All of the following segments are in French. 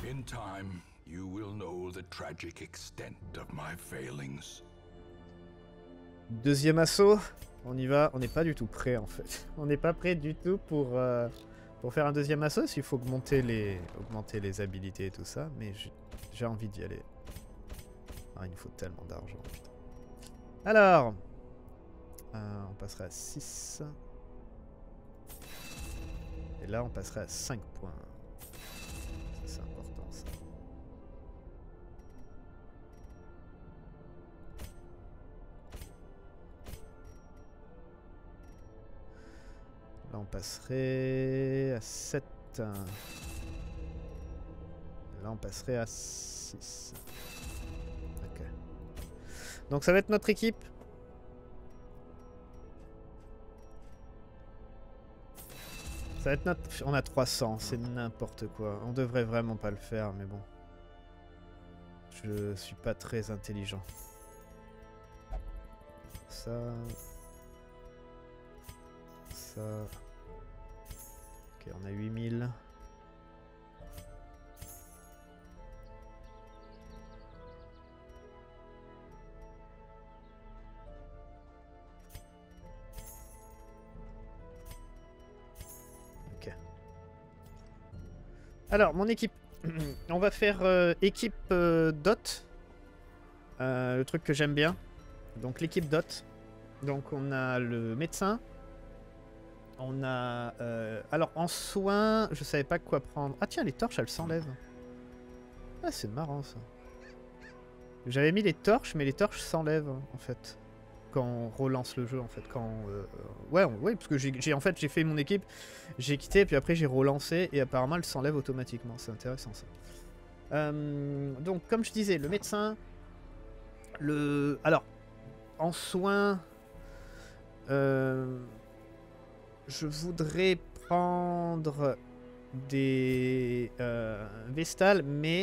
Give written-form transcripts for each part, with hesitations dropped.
In time, you will know the tragic extent of my failings. Deuxième assaut, on y va. On n'est pas du tout prêt en fait. On n'est pas prêt du tout pour faire un deuxième assaut. Il faut augmenter les habilités et tout ça. Mais j'ai envie d'y aller. Ah, il nous faut tellement d'argent. Putain. Alors, on passerait à 6. Et là, on passerait à 5 points. C'est important ça. Là, on passerait à 7. Là, on passerait à 6. Ok. Donc, ça va être notre équipe. Ça va être notre... On a 300, c'est n'importe quoi. On devrait vraiment pas le faire, mais bon. Je suis pas très intelligent. Ça... Ça... Ok, on a 8000. Ok. Alors, mon équipe. On va faire équipe dot. Le truc que j'aime bien. Donc, l'équipe dot. Donc, on a le médecin. On a... alors, en soins, je savais pas quoi prendre. Ah tiens, les torches, elles s'enlèvent. Ah, c'est marrant, ça. J'avais mis les torches, mais les torches s'enlèvent, en fait. Quand on relance le jeu, en fait. Quand, ouais, parce que j'ai fait mon équipe, j'ai quitté, puis après j'ai relancé, et apparemment, elle s'enlève automatiquement. C'est intéressant, ça. Donc, comme je disais, le médecin... Alors, en soins... je voudrais prendre des Vestales, mais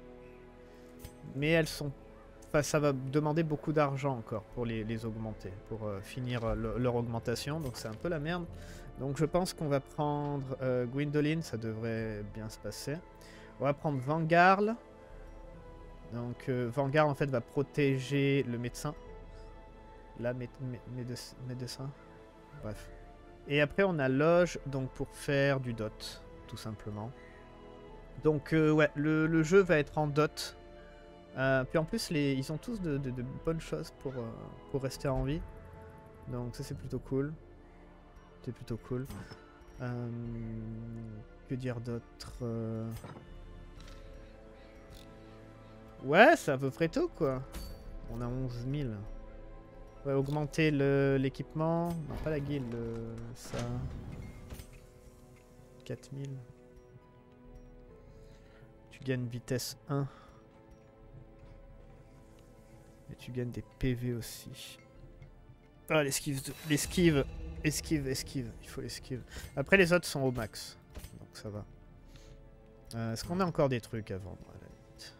elles sont... Enfin, ça va demander beaucoup d'argent encore pour les augmenter, pour finir leur augmentation, donc c'est un peu la merde. Donc je pense qu'on va prendre Gwyndolin, ça devrait bien se passer. On va prendre Vanguard. Donc Vanguard en fait va protéger le médecin. Là, médecin. Bref. Et après, on a Loge, donc pour faire du dot, tout simplement. Donc, ouais, le jeu va être en dot. Puis en plus, ils ont tous de bonnes choses pour rester en vie. Donc, ça, c'est plutôt cool. C'est plutôt cool. Que dire d'autre Ouais, c'est à peu près tout, quoi. On a 11 000. Ouais, augmenter l'équipement. Non, pas la guilde, ça. 4000. Tu gagnes vitesse 1. Et tu gagnes des PV aussi. Ah, l'esquive. Esquive. Il faut l'esquive. Après, les autres sont au max. Donc ça va. Est-ce qu'on a encore des trucs à vendre à la limite?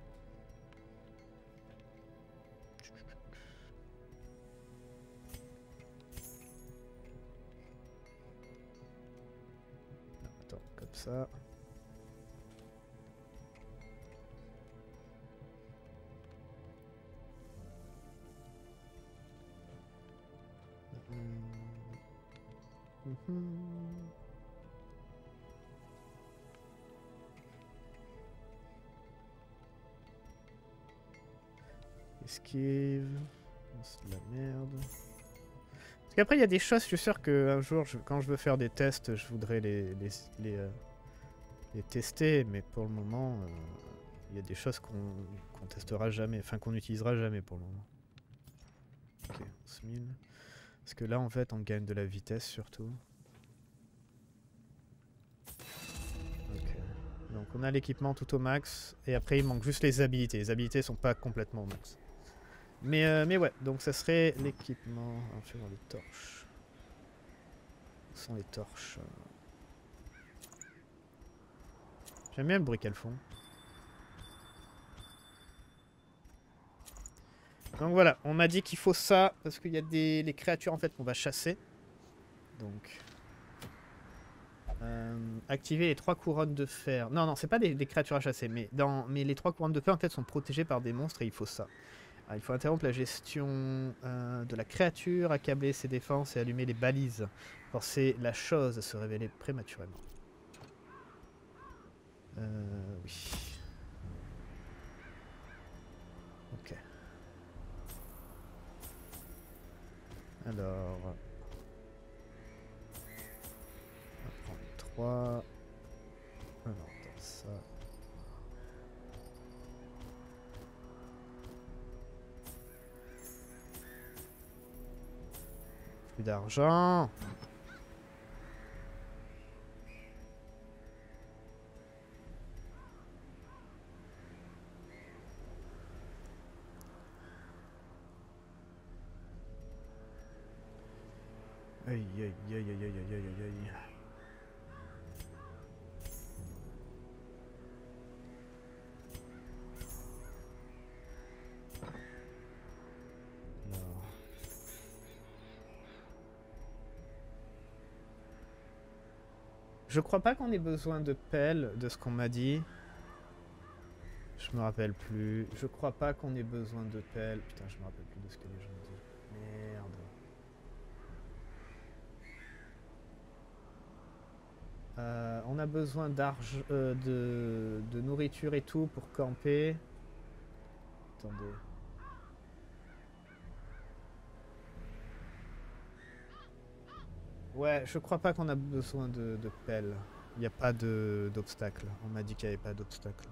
Attends, comme ça. Esquive. C'est de la merde. Parce qu'après, il y a des choses, je suis sûr qu'un jour, quand je veux faire des tests, je voudrais les tester, mais pour le moment, il y a des choses qu'on testera jamais, enfin qu'on n'utilisera jamais pour le moment. Ok, 11 000. Parce que là, en fait, on gagne de la vitesse surtout. Ok. Donc on a l'équipement tout au max, et après il manque juste les habilités. Les habilités sont pas complètement au max. Mais ouais, donc ça serait l'équipement. On va voir les torches. Où sont les torches? J'aime bien le bruit qu'elles font. Donc voilà, on m'a dit qu'il faut ça parce qu'il y a les créatures en fait qu'on va chasser. Donc Activer les 3 couronnes de fer. Non, non, c'est pas des créatures à chasser, mais les 3 couronnes de fer en fait sont protégées par des monstres et il faut ça. Alors, il faut interrompre la gestion de la créature, accabler ses défenses et allumer les balises. Forcer la chose à se révéler prématurément. Oui. Ok. Alors... on va prendre 3. Alors, attends, ça... Plus d'argent. Aïe aïe aïe aïe aïe aïe aïe aïe aïe. Alors. Je crois pas qu'on ait besoin de pelle de ce qu'on m'a dit. Je me rappelle plus. Je crois pas qu'on ait besoin de pelle. Putain, je me rappelle plus de ce que les gens disent. Merde. On a besoin d'argent, de nourriture et tout pour camper. Attendez. Ouais, je crois pas qu'on a besoin de pelle. Il n'y a pas d'obstacle. On m'a dit qu'il n'y avait pas d'obstacle.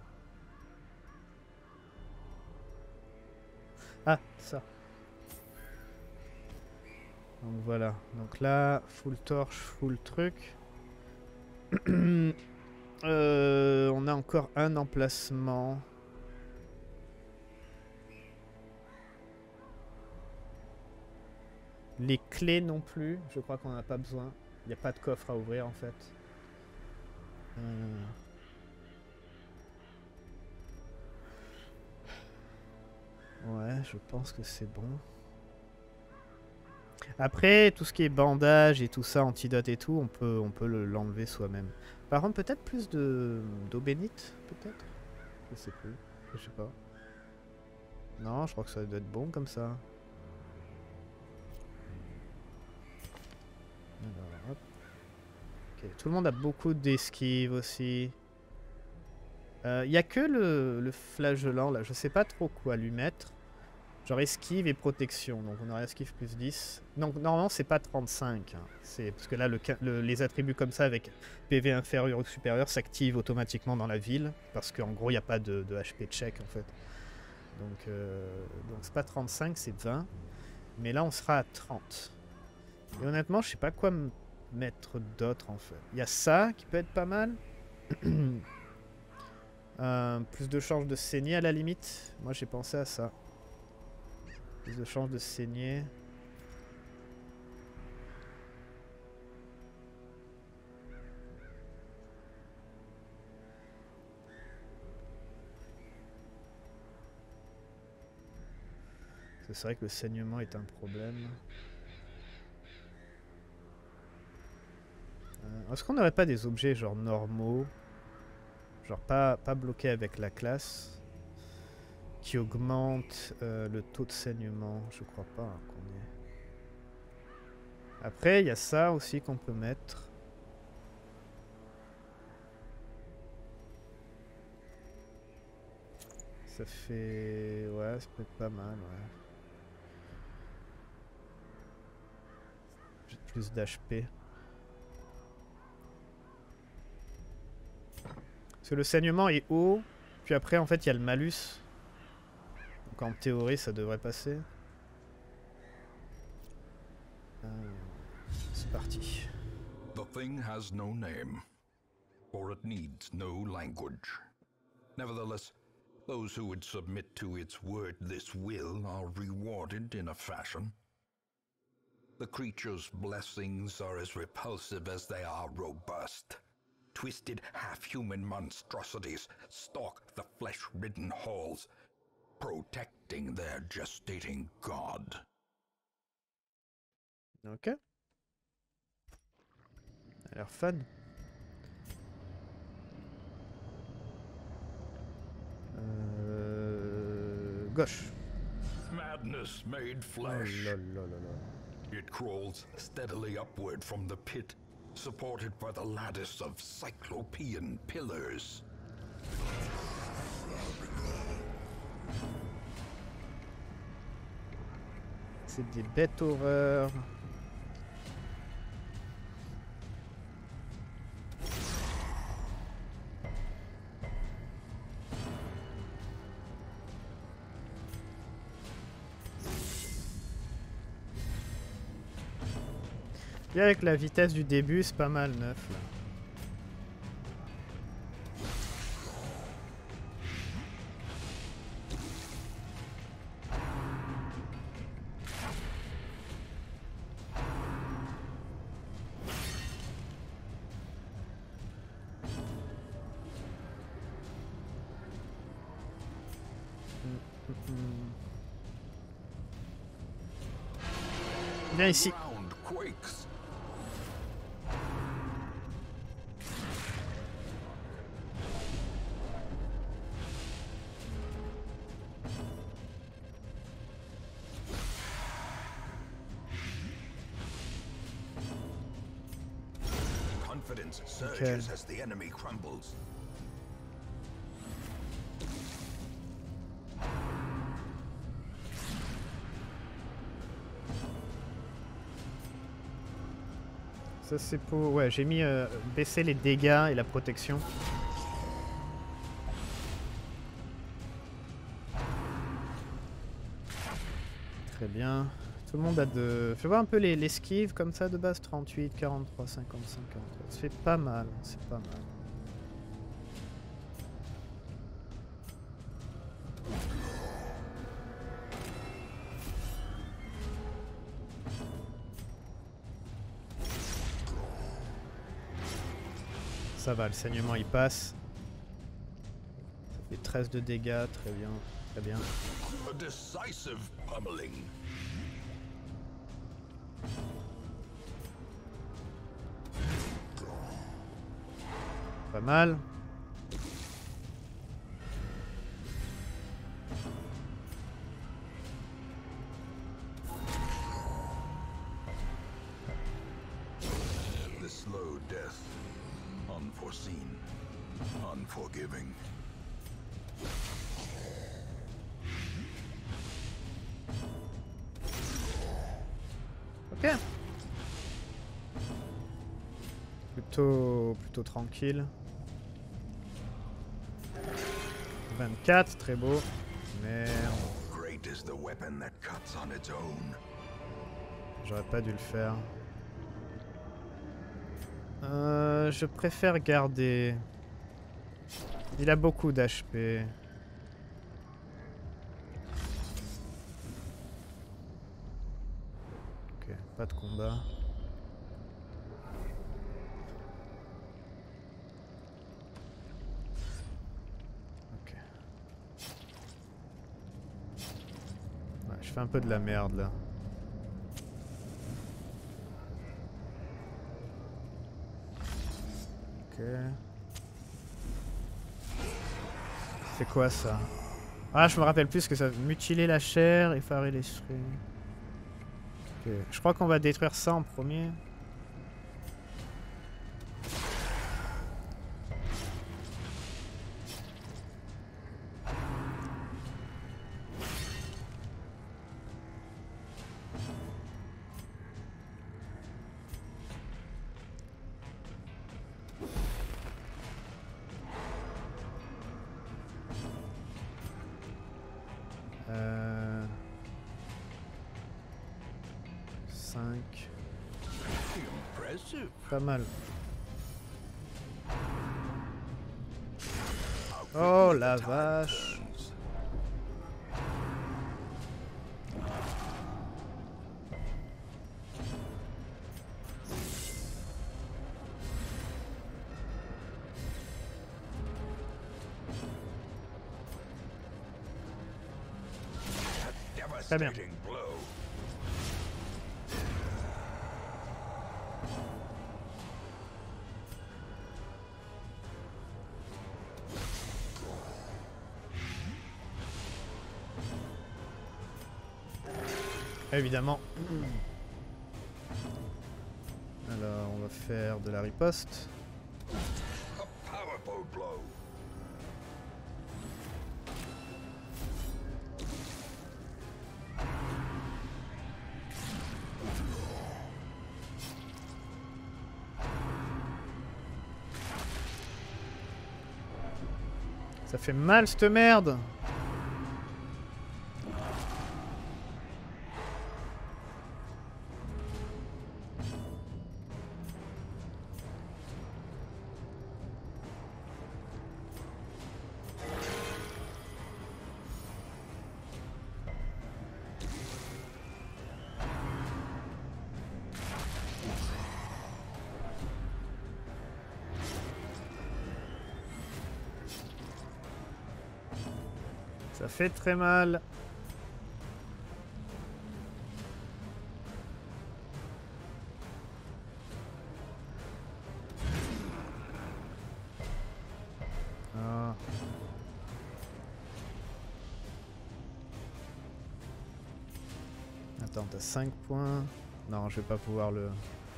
Ah, ça. Donc voilà. Donc là, full torche, full truc. On a encore un emplacement. Les clés non plus, je crois qu'on n'en a pas besoin. Il n'y a pas de coffre à ouvrir en fait. Ouais, je pense que c'est bon. Après, tout ce qui est bandage et tout ça, antidote et tout, on peut l'enlever soi-même. Par contre, peut-être plus d'eau bénite, peut-être. Je sais plus, je sais pas. Non, je crois que ça doit être bon comme ça. Alors, hop. Ok, tout le monde a beaucoup d'esquive aussi. Il n'y a que le flagellant là, je sais pas trop quoi lui mettre. Genre esquive et protection, donc on aurait esquive plus 10. Donc normalement c'est pas 35, hein. C'est parce que là les attributs comme ça avec PV inférieur ou supérieur s'activent automatiquement dans la ville. Parce qu'en gros il n'y a pas de HP check en fait. Donc c'est pas 35, c'est 20. Mais là on sera à 30. Et honnêtement je sais pas quoi mettre d'autre en fait. Il y a ça qui peut être pas mal. Plus de chances de saigner à la limite. Moi j'ai pensé à ça. Plus de chances de saigner. C'est vrai que le saignement est un problème. Est-ce qu'on n'aurait pas des objets genre normaux? Genre pas bloqués avec la classe? Qui augmentent le taux de saignement? Je crois pas hein, qu'on ait. Après, il y a ça aussi qu'on peut mettre. Ça fait... Ouais, ça peut être pas mal, ouais. J'ai plus d'HP. Parce que le saignement est haut, puis après en fait il y a le malus. Donc en théorie ça devrait passer. C'est parti. The thing has no name, for it needs no language. Nevertheless, those who would submit to its wordless will are rewarded in a fashion. The creature's blessings are as repulsive as they are robust. Twisted half-human monstrosities stalk the flesh-ridden halls, protecting their gestating god. Ok. Ça a l'air fun. gauche. Madness made Oh flesh. là là là là. It crawls steadily upward from the pit, supported by the lattice of cyclopean pillars. C'est des bêtes horreurs. Et avec la vitesse du début, c'est pas mal 9 là. Viens ici. Ground quakes. Confidence surges as the enemy crumbles. Ça c'est pour... Ouais, j'ai mis baisser les dégâts et la protection. Très bien. Tout le monde a de... Fais voir un peu l'esquive comme ça de base. 38, 43, 55, 43. Ça fait pas mal, c'est pas mal. Ça va, le saignement il passe. Ça fait 13 de dégâts, très bien, très bien. A decisive pummeling. Pas mal. The slow death. Unforeseen. Unforgiving. Ok. Plutôt tranquille. 24, très beau. Merde. Great is the weapon that cuts on its own. J'aurais pas dû le faire. Je préfère garder. Il a beaucoup d'HP. Ok, pas de combat. Ok. Ouais, je fais un peu de la merde là. Ok. C'est quoi ça? Ah, je me rappelle plus que ça. Mutiler la chair, effarer l'esprit. Ok. Je crois qu'on va détruire ça en premier. Euh... 5. Impressive. Pas mal. Oh la vache. Très bien. Devastating blow. Évidemment. Alors, on va faire de la riposte. A powerful blow. Ça fait mal cette merde. Ça fait très mal. Ah. Attends, t'as 5 points. Non, je vais pas pouvoir le...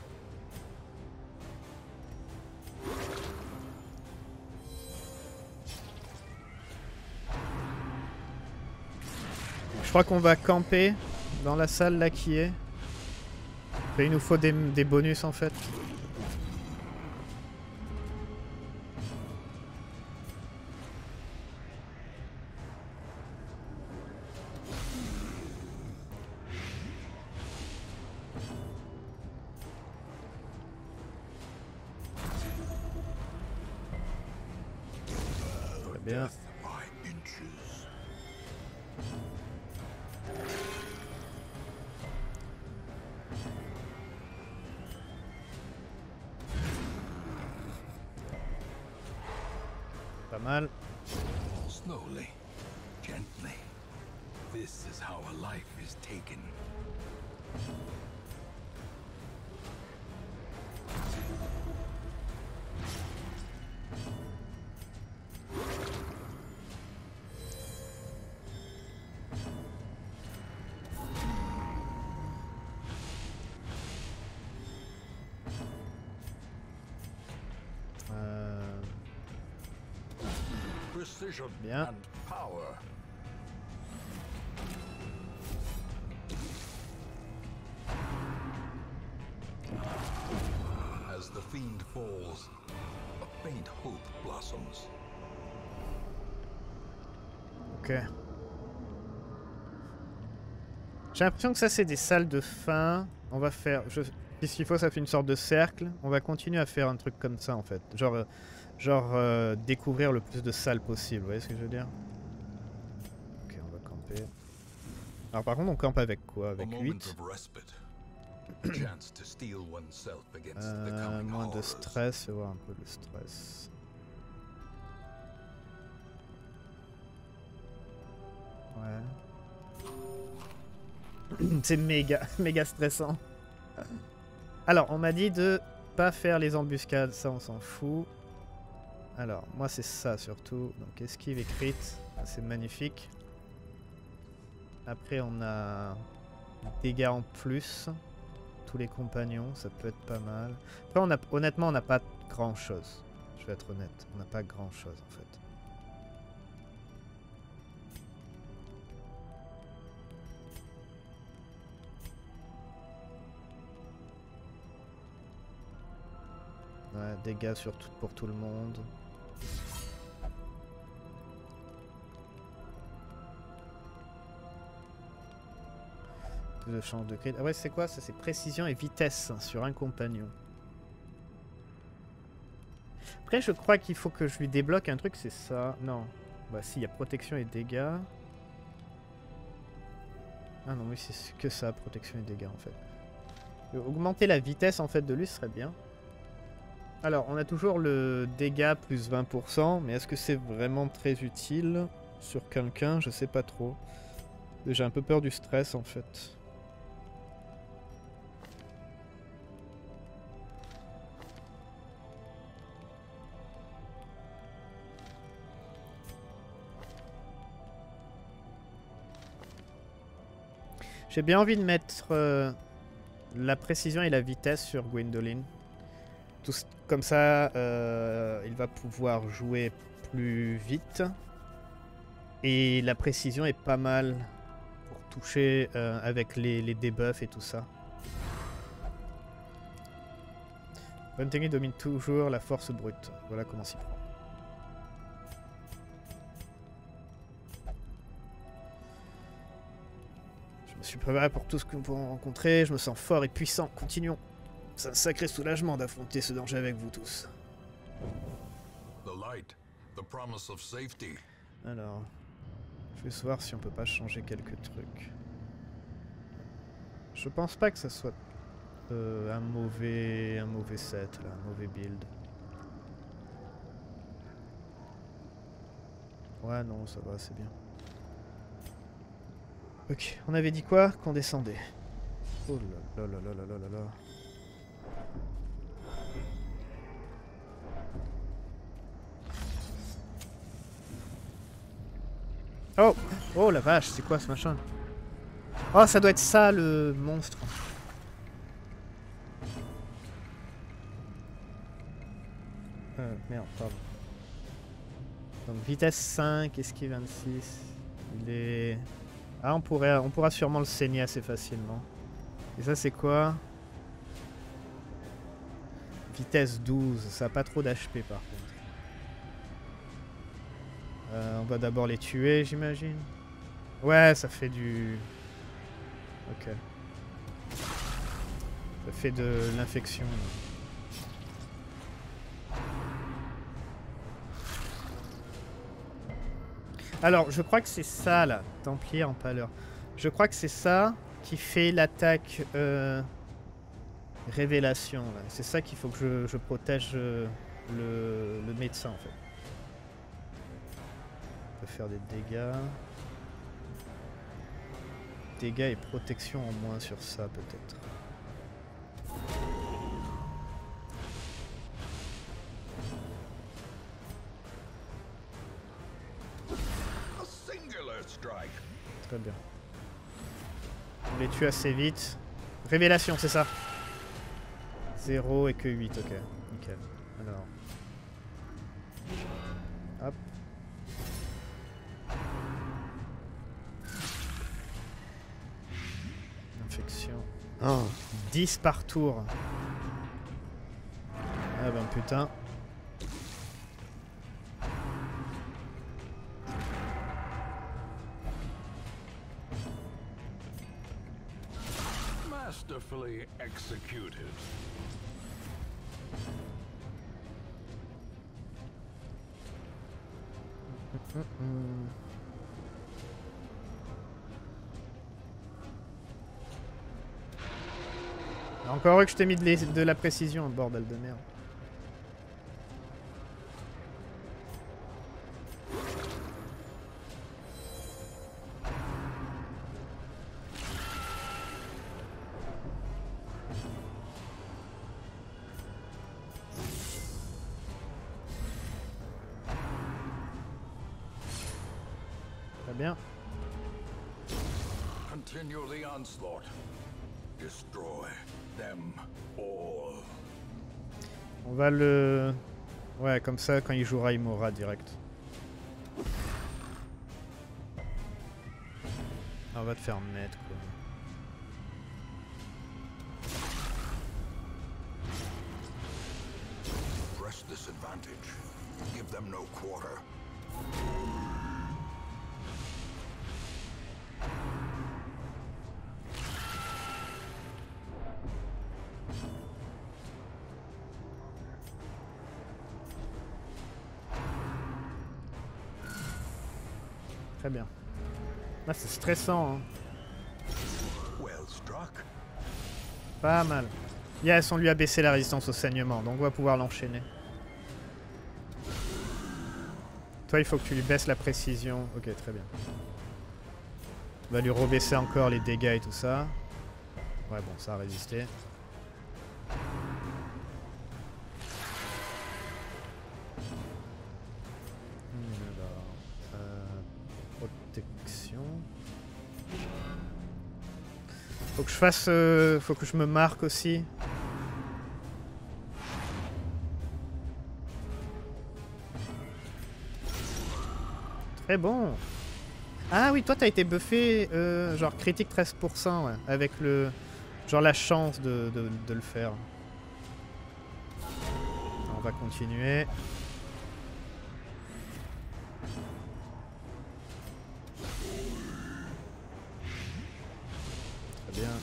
Je crois qu'on va camper dans la salle là qui est. Et il nous faut des bonus en fait. Très bien. Pas mal. Slowly, gently. This is how a life is taken. Precision Bien. and power. As the fiend falls, a faint hope blossoms. Ok. J'ai l'impression que ça c'est des salles de fin. On va faire... Puisqu'il faut, ça fait une sorte de cercle. On va continuer à faire un truc comme ça en fait. Genre découvrir le plus de salles possible. Vous voyez ce que je veux dire? Ok, on va camper. Alors par contre on campe avec quoi? Avec 8. Moins de stress, fais voir un peu le stress. Ouais. C'est méga stressant. Alors, on m'a dit de pas faire les embuscades, ça on s'en fout. Alors, moi c'est ça surtout. Donc esquive et crit, c'est magnifique. Après on a dégâts en plus. Tous les compagnons, ça peut être pas mal. Après, honnêtement, on n'a pas grand chose. Je vais être honnête, on n'a pas grand chose en fait. Ouais, dégâts pour tout le monde. Plus de chance de crit. Ah ouais, c'est quoi ça? C'est précision et vitesse sur un compagnon. Après, je crois qu'il faut que je lui débloque un truc, c'est ça. Non. Bah si, il y a protection et dégâts. Ah non, oui, c'est que ça, protection et dégâts en fait. Augmenter la vitesse en fait de lui serait bien. Alors, on a toujours le dégât plus 20%, mais est-ce que c'est vraiment très utile sur quelqu'un? Je sais pas trop. J'ai un peu peur du stress en fait. J'ai bien envie de mettre la précision et la vitesse sur Gwyndolin. Comme ça, il va pouvoir jouer plus vite. Et la précision est pas mal pour toucher avec les debuffs et tout ça. Buntingy domine toujours la force brute. Voilà comment s'y prend. Je me suis préparé pour tout ce que nous pourrons rencontrer. Je me sens fort et puissant. Continuons. C'est un sacré soulagement d'affronter ce danger avec vous tous. Alors, je vais voir si on peut pas changer quelques trucs. Je pense pas que ça soit un mauvais set, là, un mauvais build. Ouais, non, ça va, c'est bien. Ok, on avait dit quoi? Qu'on descendait. Oh là là là là là là là. Oh! Oh la vache, c'est quoi ce machin? Oh, ça doit être ça le monstre. Merde, pardon. Donc vitesse 5, esquive 26. Il est... Ah, on pourra sûrement le saigner assez facilement. Et ça c'est quoi? Vitesse 12, ça a pas trop d'HP par contre. On va d'abord les tuer, j'imagine. Ouais, ça fait du... Ok. Ça fait de l'infection. Alors, je crois que c'est ça, là. Templier en pâleur. Je crois que c'est ça qui fait l'attaque révélation. C'est ça qu'il faut que je protège le médecin, en fait. On peut faire des dégâts. Dégâts et protection en moins sur ça, peut-être. Très bien. On les tue assez vite. Révélation, c'est ça. 0 et que 8, ok. Nickel. Alors. Hop. Infection. Oh. 10 par tour. Ah ben putain. Masterfully executed. Encore heureux que je t'ai mis de la précision, bordel de merde. Très bien. Continue the onslaught. Destroy them all. On va le... Ouais, comme ça, quand il jouera, il mourra direct. On va te faire mettre, quoi. Press this advantage. Give them no quarter. Très bien. Là, c'est stressant, hein. Pas mal. Yes, on lui a baissé la résistance au saignement, donc on va pouvoir l'enchaîner. Toi, il faut que tu lui baisses la précision. Ok, très bien. On va lui rebaisser encore les dégâts et tout ça. Ouais, bon, ça a résisté. Alors, protection. Faut que je fasse... faut que je me marque aussi. Très bon. Ah oui, toi t'as été buffé genre critique 13%, ouais, avec le... Genre la chance de le faire. On va continuer. Très bien.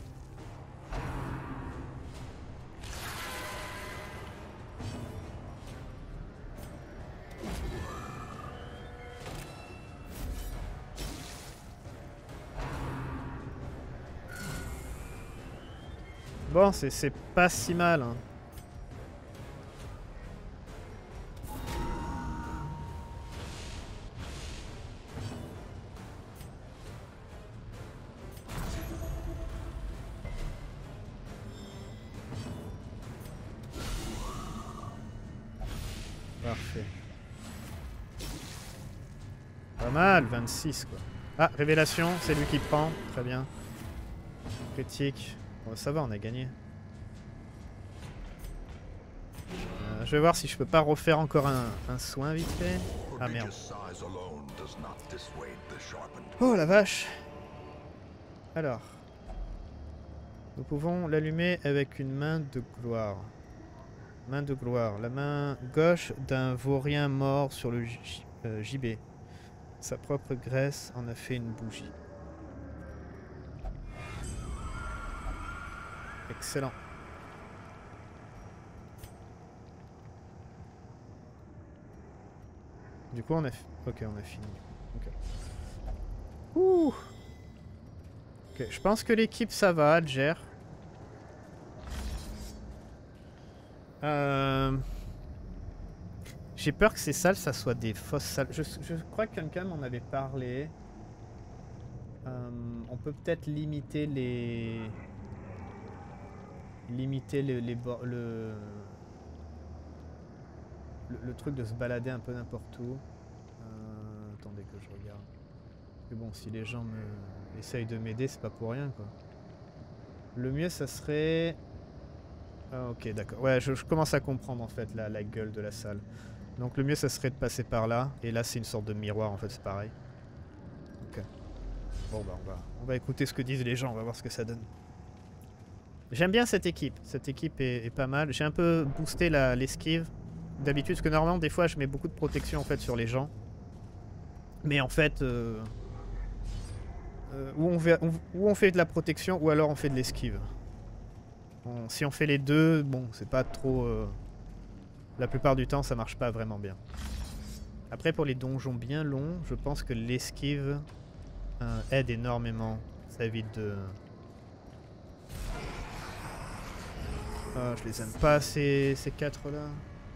Bon, c'est pas si mal, hein. Parfait. Pas mal, 26 quoi. Ah, révélation, c'est lui qui prend. Très bien. Critique. Bon, ça va, on a gagné. Je vais voir si je peux pas refaire encore un soin vite fait. Ah merde. Oh la vache. Alors. Nous pouvons l'allumer avec une main de gloire. Main de gloire. La main gauche d'un vaurien mort sur le gibet. Sa propre graisse en a fait une bougie. Excellent. Du coup, on a... Ok, on a fini. Ok. Ouh. Ok, je pense que l'équipe, ça va, elle gère. J'ai peur que ces salles, ça soit des fausses salles. Je crois que quelqu'un m'en avait parlé. On peut peut-être limiter les... le truc de se balader un peu n'importe où. Attendez que je regarde. Mais bon, si les gens essayent de m'aider, c'est pas pour rien, quoi. Le mieux, ça serait... Ah, ok, d'accord. Ouais, je commence à comprendre, en fait, la gueule de la salle. Donc le mieux, ça serait de passer par là. Et là, c'est une sorte de miroir, en fait, c'est pareil. Ok. Bon, bah, on va écouter ce que disent les gens. On va voir ce que ça donne. J'aime bien cette équipe. Cette équipe est pas mal. J'ai un peu boosté l'esquive. D'habitude, parce que normalement, des fois, je mets beaucoup de protection, en fait, sur les gens. Mais en fait... ou on fait de la protection, ou alors on fait de l'esquive. Bon, si on fait les deux, bon, c'est pas trop... La plupart du temps, ça marche pas vraiment bien. Après, pour les donjons bien longs, je pense que l'esquive aide énormément. Ça évite de... je les aime pas, ces quatre-là.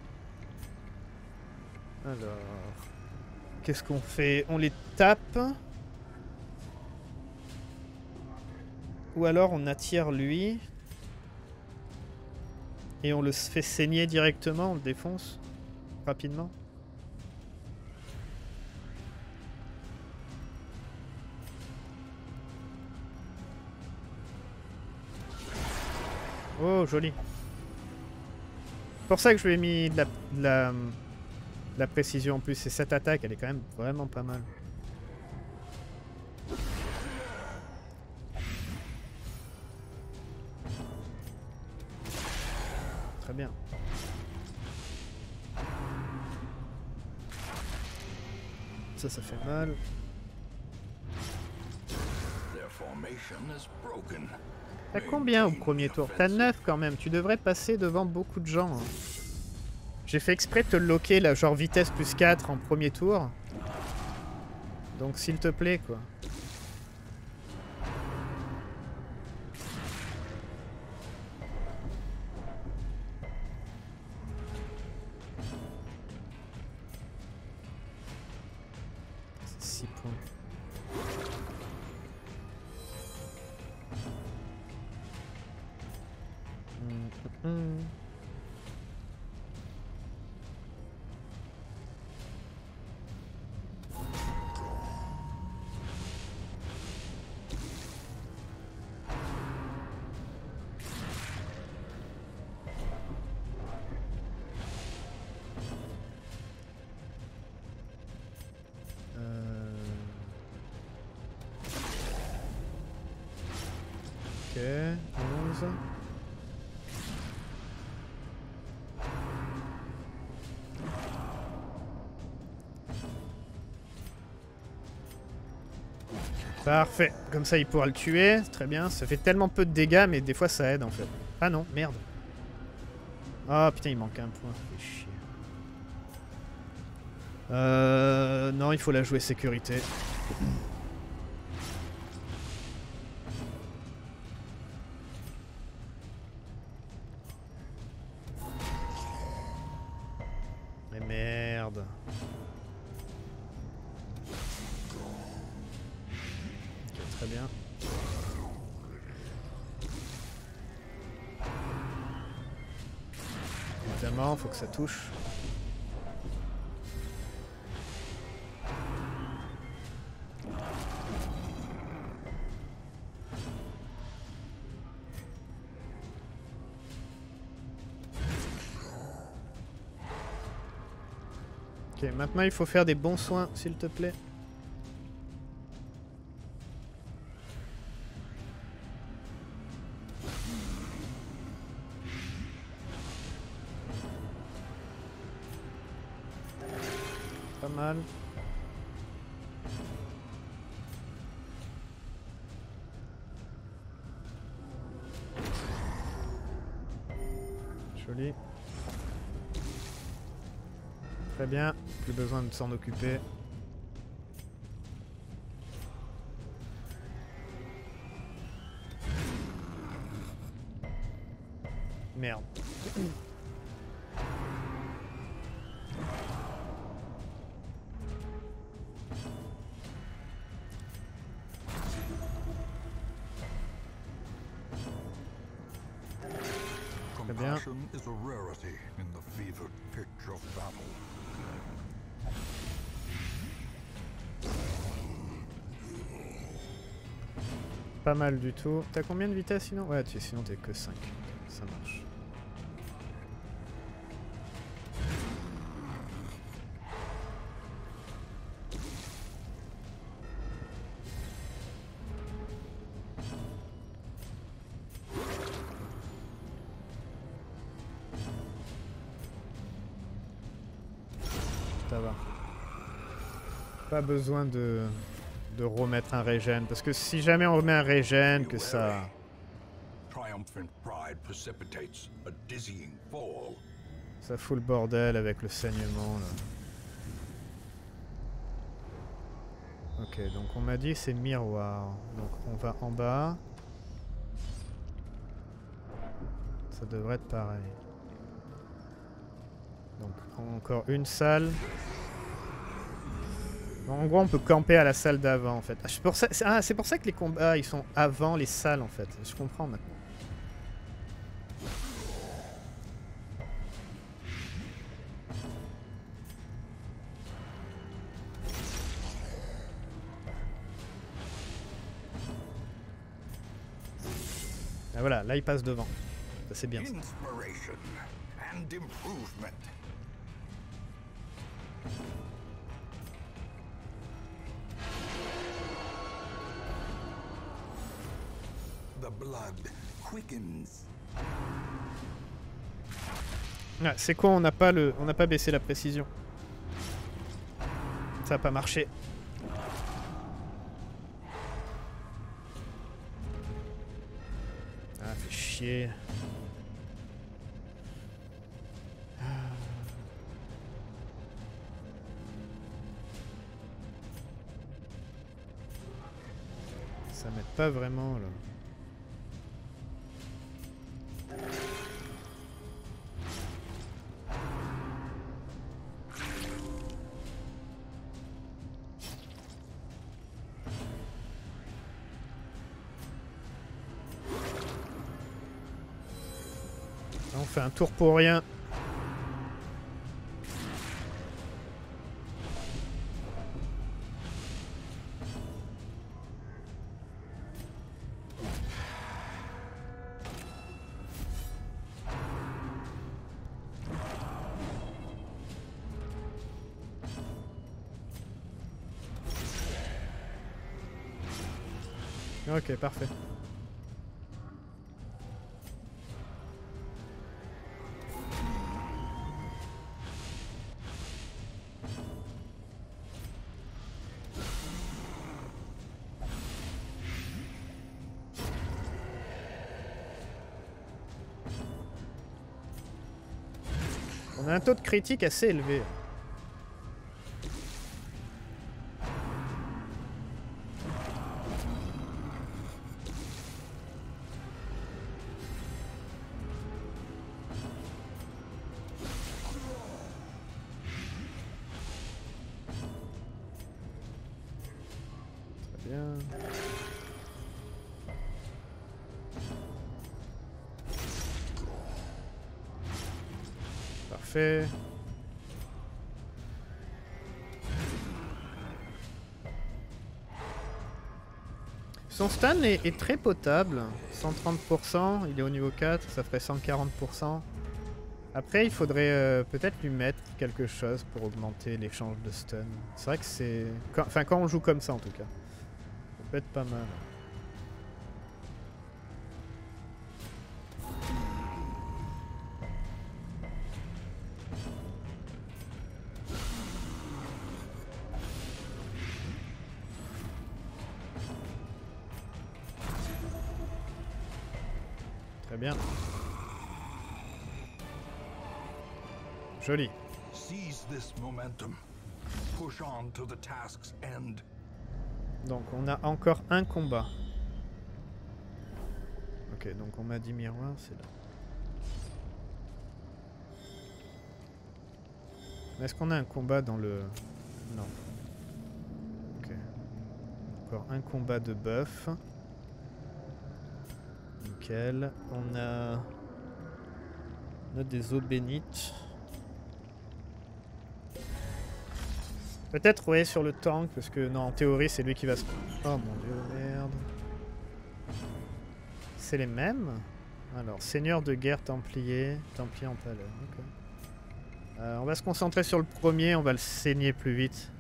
Alors... Qu'est-ce qu'on fait? On les tape. Ou alors on attire lui. Et on le fait saigner directement, on le défonce rapidement. Oh, joli. C'est pour ça que je lui ai mis de la précision en plus. Et cette attaque, elle est quand même vraiment pas mal. Très bien. Ça fait mal. T'as combien au premier tour? T'as 9 quand même. Tu devrais passer devant beaucoup de gens. Hein. J'ai fait exprès de te loquer là, genre vitesse plus 4 en premier tour. Donc s'il te plaît quoi. C'est 6 points. 11. Parfait, comme ça il pourra le tuer, très bien, ça fait tellement peu de dégâts mais des fois ça aide en fait. Ah non, merde. Ah putain il manque un point, fait chier. Non il faut la jouer sécurité. Mais merde. Très bien. Évidemment, faut que ça touche. Ok, maintenant il faut faire des bons soins, s'il te plaît. Pas mal. Joli. Très bien, plus besoin de s'en occuper. Merde. Compassion is a rarity in the fevered pitch of battle. Pas mal du tout. T'as combien de vitesse sinon? Ouais, sinon t'es que 5. Ça marche. Ça va. Pas besoin de remettre un régène, parce que si jamais on remet un régène, que ça... Ça fout le bordel avec le saignement, là. Ok, donc on m'a dit c'est miroir. Donc on va en bas. Ça devrait être pareil. Donc encore une salle. En gros, on peut camper à la salle d'avant, en fait. C'est pour ça que les combats, ils sont avant les salles, en fait. Je comprends maintenant. Ah voilà, là, il passe devant. Ça, c'est bien, ça. Ah, c'est quoi, on n'a pas baissé la précision. Ça n'a pas marché. Ah, fait chier. Ça m'aide pas vraiment, là. On fait un tour pour rien. Ok, parfait. On a un taux de critique assez élevé. Très bien. Parfait. Son stun est très potable. 130%, il est au niveau 4, ça ferait 140%. Après, il faudrait peut-être lui mettre quelque chose pour augmenter l'échange de stun. C'est vrai que c'est... Enfin, quand on joue comme ça, en tout cas. Ça peut être pas mal. Très bien. Joli. Seize this momentum. Push on to the task's end. Donc on a encore un combat. Ok, donc on m'a dit miroir, c'est là. Est-ce qu'on a un combat dans le... Non. Ok. Encore un combat de buff. Nickel. On a des eaux bénites. Peut-être, ouais, sur le tank, parce que non, en théorie, c'est lui qui va se... Oh mon dieu, merde. C'est les mêmes? Alors, seigneur de guerre templier, templier en palais, ok. On va se concentrer sur le premier, on va le saigner plus vite.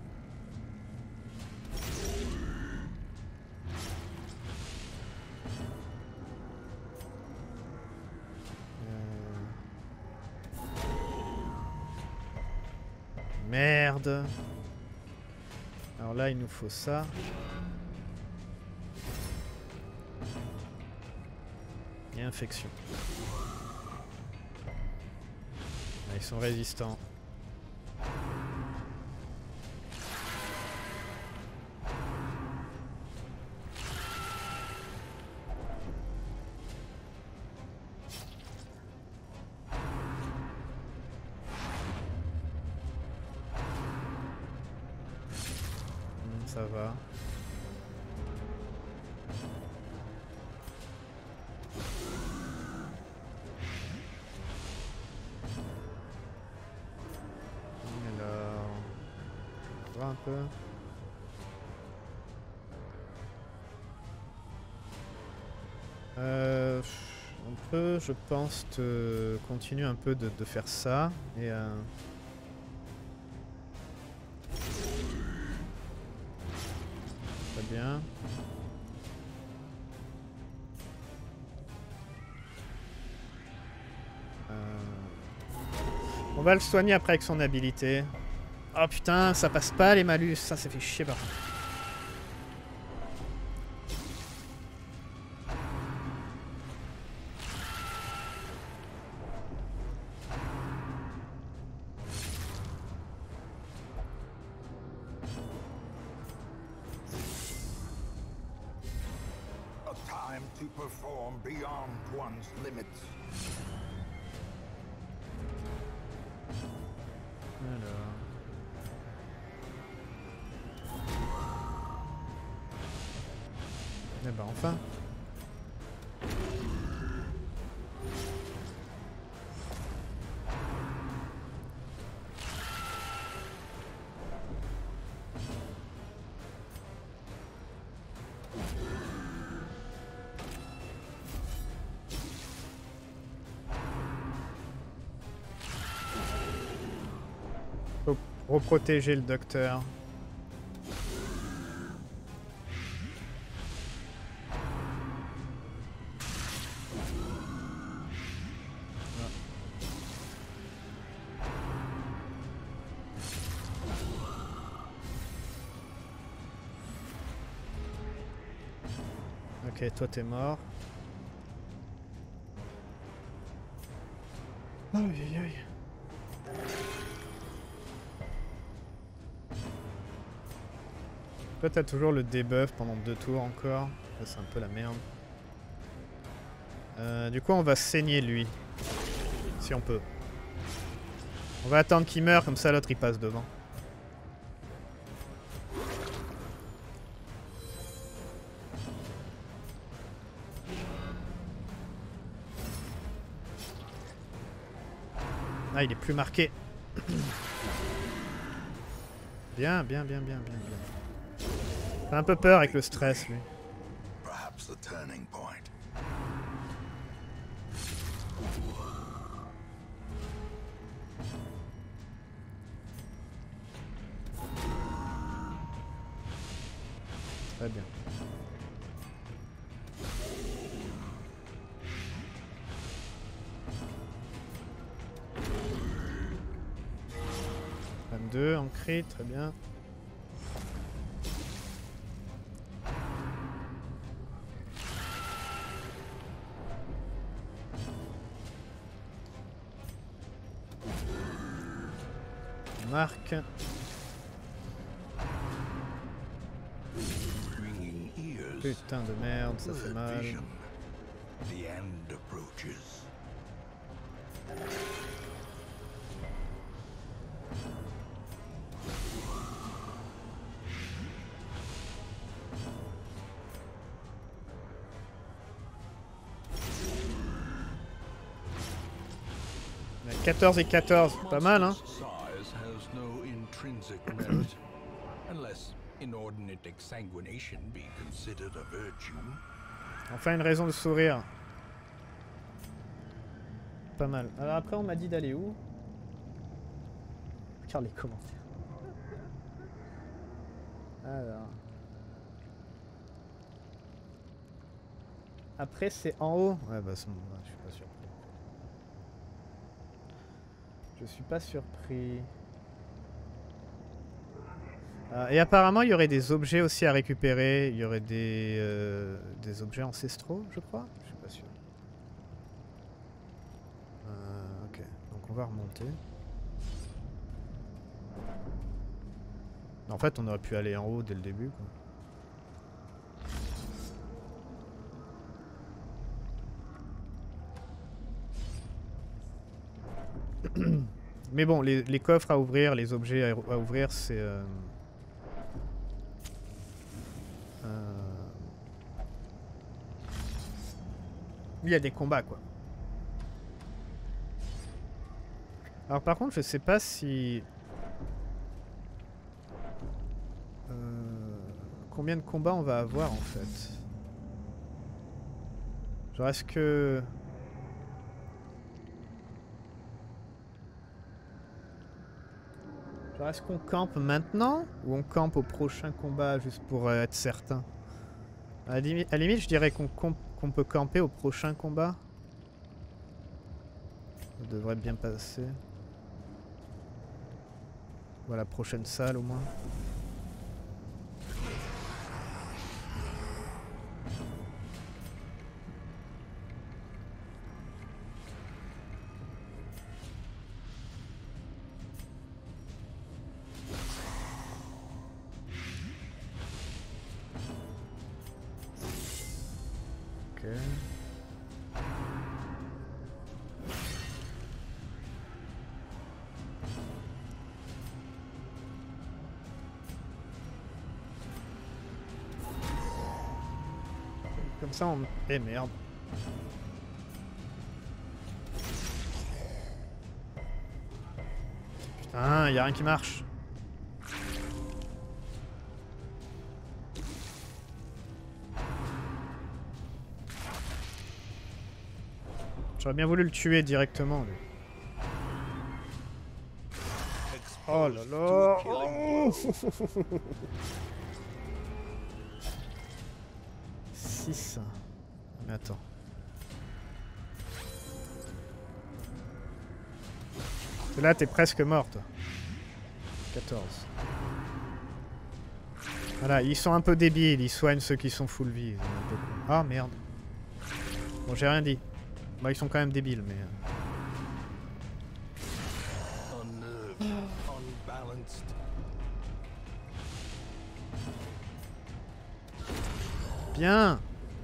Merde. Alors là, il nous faut ça. Et infection. Ah, ils sont résistants. Ça va. Alors, on va voir un peu. On peut, je pense, continuer un peu de faire ça et très bien. On va le soigner après avec son habilité. Oh putain, ça passe pas les malus, ça fait chier par contre. A time to perform beyond one's limits. Alors. Eh ben enfin. Faut reprotéger le docteur. Ok, toi t'es mort. Aïe aïe aïe. Toi t'as toujours le debuff pendant 2 tours encore. Ça c'est un peu la merde. Du coup on va saigner lui. Si on peut. On va attendre qu'il meure, comme ça l'autre il passe devant. Ah, il est plus marqué. Bien, bien, bien, bien, bien, bien. Fait un peu peur avec le stress, lui. Très bien. Deux en crit, très bien. On marque. Putain de merde, ça fait mal. On a 14 et 14, pas mal hein. Enfin une raison de sourire. Pas mal. Alors après on m'a dit d'aller où? Regarde les commentaires. Alors. Après c'est en haut. Ouais bah c'est bon, je suis pas surpris. Je suis pas surpris. Et apparemment il y aurait des objets aussi à récupérer. Il y aurait des objets ancestraux je crois. Je suis pas sûr. Ok, donc on va remonter. En fait on aurait pu aller en haut dès le début quoi. Mais bon, les coffres à ouvrir, les objets à ouvrir, c'est... Il y a des combats, quoi. Alors par contre, je sais pas si... Combien de combats on va avoir, en fait. Genre, est-ce que... Genre, est-ce qu'on campe maintenant ou on campe au prochain combat juste pour être certain? À la limite, je dirais qu'on peut camper au prochain combat. Ça devrait bien passer. Voilà, prochaine salle au moins. Comme ça on... Eh merde. Putain, y'a rien qui marche. J'aurais bien voulu le tuer directement lui. Oh là là. Oh 6. Mais attends. Là t'es presque mort toi. 14. Voilà, ils sont un peu débiles, ils soignent ceux qui sont full vie. Ah merde. Bon j'ai rien dit. Bah ils sont quand même débiles mais... bien.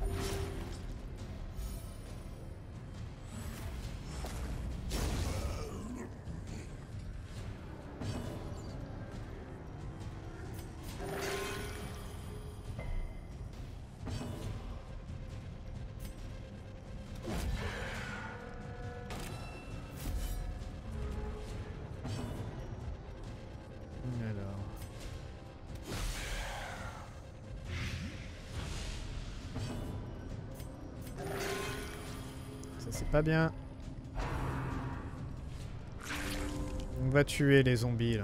C'est pas bien. On va tuer les zombies là.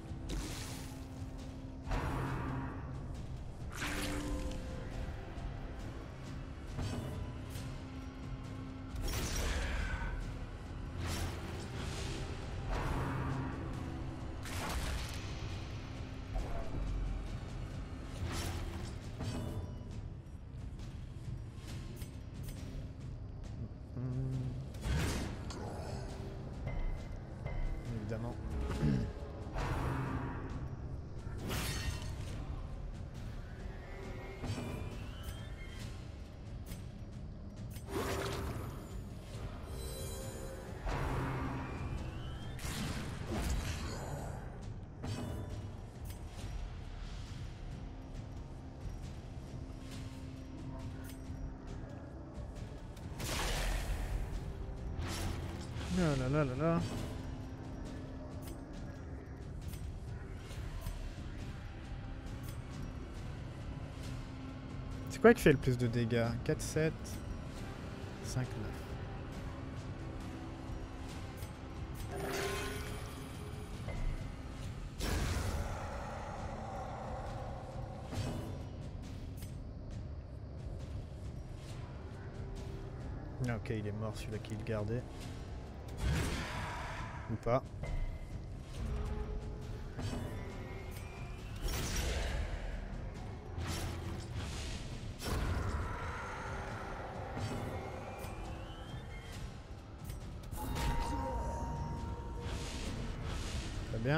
Évidemment. Là là là là là. C'est quoi qui fait le plus de dégâts? 4, 7, 5, 9. Ah, ok, il est mort celui-là qui le gardait. Ou pas. Très bien.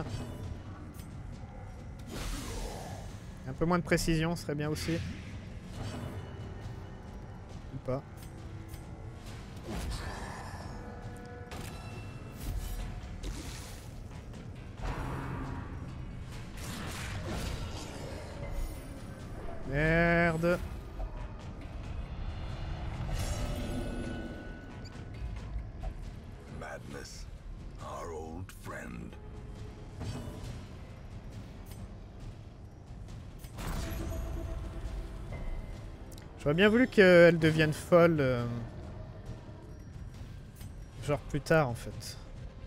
Un peu moins de précision serait bien aussi. Ou pas. Merde. Madness, our old friend. J'aurais bien voulu qu'elle devienne folle. Genre plus tard en fait.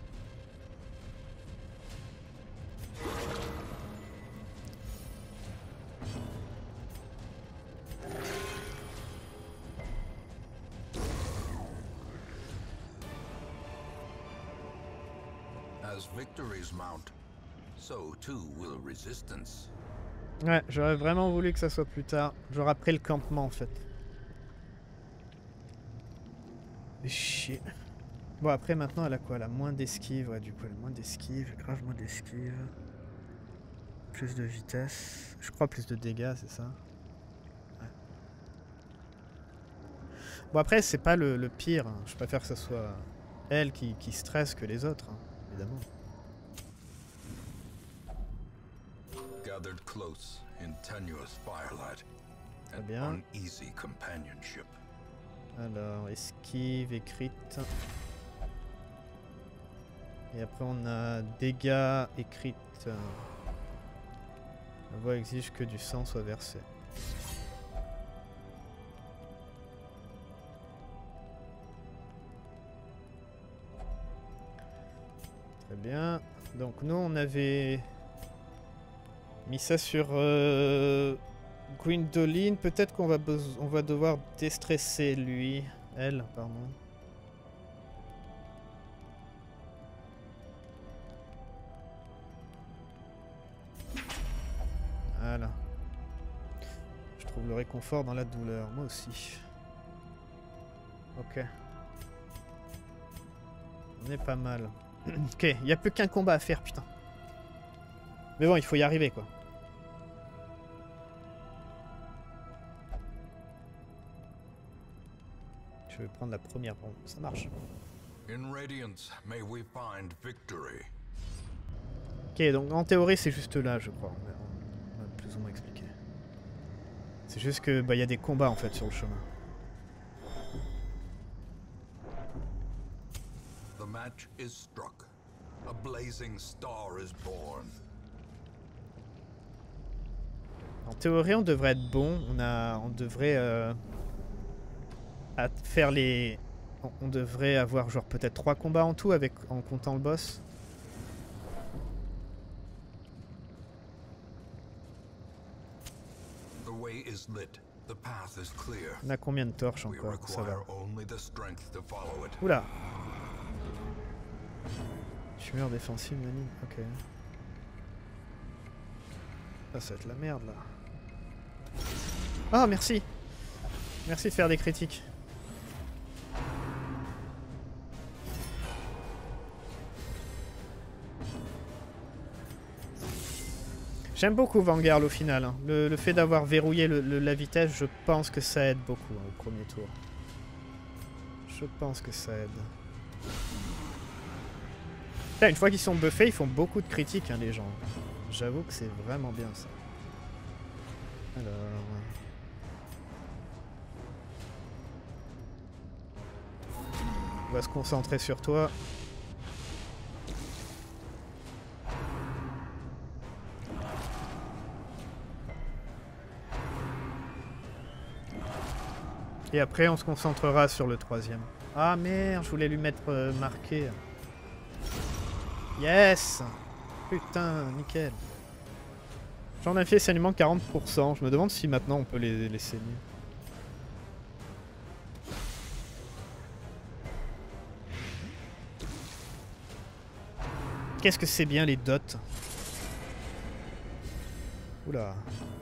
As victories mount, so too will resistance. Ouais, j'aurais vraiment voulu que ça soit plus tard. Genre après le campement en fait. Mais chier. Bon après maintenant elle a quoi? Elle a moins d'esquive. Ouais du coup elle a moins d'esquive. Grave moins d'esquive. Plus de vitesse. Je crois plus de dégâts c'est ça? Ouais. Bon après c'est pas le pire. Hein. Je préfère que ce soit elle qui stresse que les autres. Hein, évidemment. Gathered close in tenuous firelight, Très and bien. uneasy companionship. Alors, esquive, écrite. Et après on a dégâts, écrite. La voix exige que du sang soit versé. Très bien. Donc nous on avait mis ça sur Gwyndolin. Peut-être qu'on va devoir déstresser lui. Elle, pardon. Voilà. Je trouve le réconfort dans la douleur. Moi aussi. Ok. On est pas mal. Ok, il n'y a plus qu'un combat à faire, putain. Mais bon, il faut y arriver, quoi. Je vais prendre la première bombe. Ça marche. In Radiance, may we find victory. Ok, donc en théorie, c'est juste là, je crois. On m'a plus ou moins expliqué. C'est juste que bah, y a des combats en fait sur le chemin. The match is struck. A blazing star is born. En théorie, on devrait être bon. On devrait faire les. On devrait avoir genre peut-être 3 combats en tout en comptant le boss. The way is lit. The path is clear. On a combien de torches We encore? Ça va. require only the strength to follow it. Oula! Tumeur défensive, Nani. Ok. Ah, ça va être la merde là. Ah, merci! Merci de faire des critiques. J'aime beaucoup Vanguard au final. Hein. Le fait d'avoir verrouillé la vitesse, je pense que ça aide beaucoup hein, au premier tour. Je pense que ça aide. Là, une fois qu'ils sont buffés, ils font beaucoup de critiques, hein, les gens. J'avoue que c'est vraiment bien ça. Alors... On va se concentrer sur toi. Et après, on se concentrera sur le troisième. Ah merde, je voulais lui mettre marqué. Yes! Putain, nickel. J'en ai fait saignement 40%. Je me demande si maintenant on peut les saigner. Qu'est-ce que c'est bien les dots? Oula.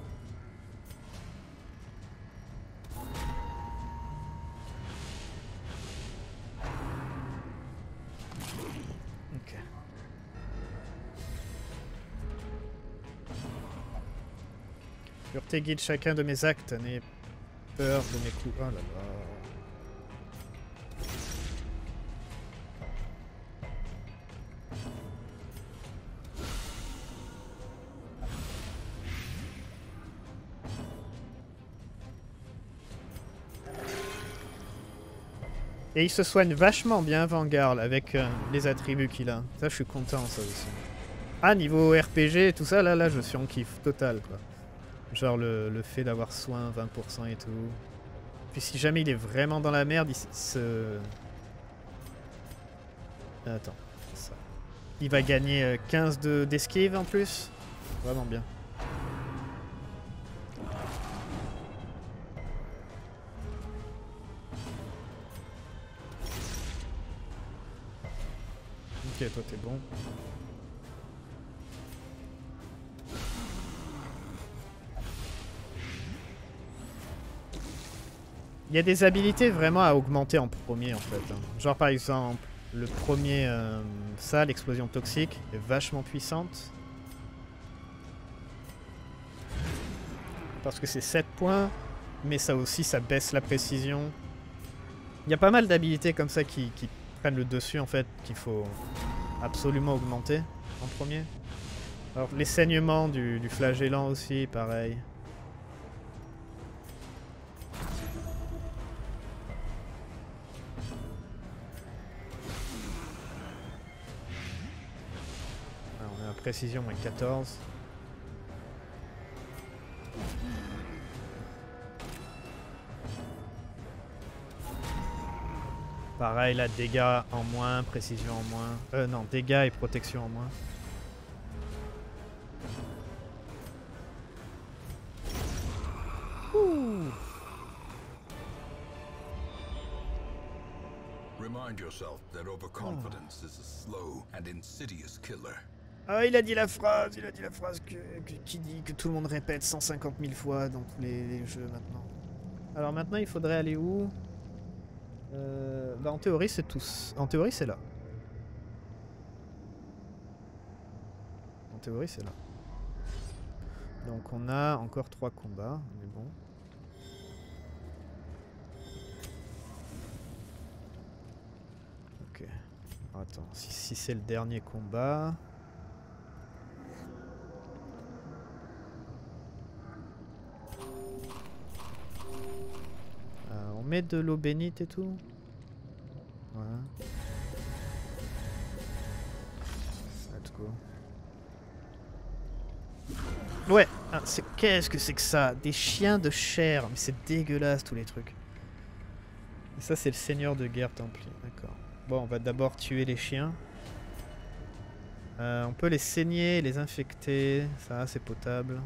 Ok. Pureté guide chacun de mes actes, n'ayez peur de mes coups. Oh là là. Et il se soigne vachement bien Vanguard avec les attributs qu'il a. Ça, je suis content, ça aussi. Ah, niveau RPG, tout ça, là, je suis en kiff total, quoi. Genre le fait d'avoir soin 20% et tout. Puis si jamais il est vraiment dans la merde, il se... Attends, ça. Il va gagner 15 d'esquive en plus. Vraiment bien. Ok, toi t'es bon. Il y a des habilités vraiment à augmenter en premier en fait. Hein. Genre par exemple, le premier, ça, l'explosion toxique, est vachement puissante. Parce que c'est 7 points, mais ça aussi, ça baisse la précision. Il y a pas mal d'habilités comme ça qui prennent le dessus en fait, qu'il faut absolument augmenter en premier. Alors les saignements du flagellant aussi, pareil. Précision moins 14. Pareil là, dégâts en moins, précision en moins. Non, dégâts et protection en moins. Ouh. Remind yourself that overconfidence is a slow and insidious killer. Ah, il a dit la phrase qui dit que tout le monde répète 150 000 fois dans tous les jeux maintenant. Alors maintenant, il faudrait aller où? Bah en théorie, c'est tous. En théorie, c'est là. En théorie, c'est là. Donc on a encore 3 combats, on est bon. Attends, si c'est le dernier combat... on met de l'eau bénite et tout. Voilà. Let's go. Ouais, ah, qu'est-ce que c'est que ça? Des chiens de chair. Mais c'est dégueulasse tous les trucs. Et ça c'est le seigneur de guerre templier. D'accord. Bon, on va d'abord tuer les chiens. On peut les saigner, les infecter. Ça c'est potable.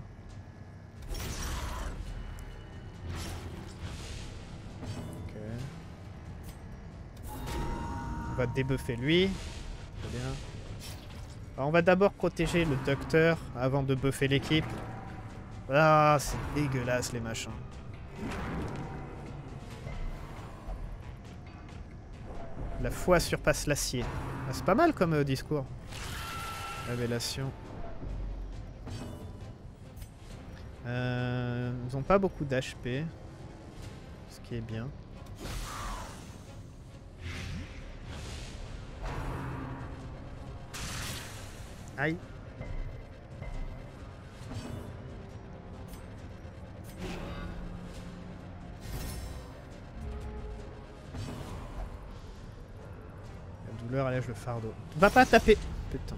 On va débuffer lui. Très bien. Alors on va d'abord protéger le docteur avant de buffer l'équipe. Ah, c'est dégueulasse les machins. La foi surpasse l'acier. Ah, c'est pas mal comme discours. Révélation. Ils ont pas beaucoup d'HP. Ce qui est bien. Aïe. La douleur allège le fardeau. Va pas taper. Putain.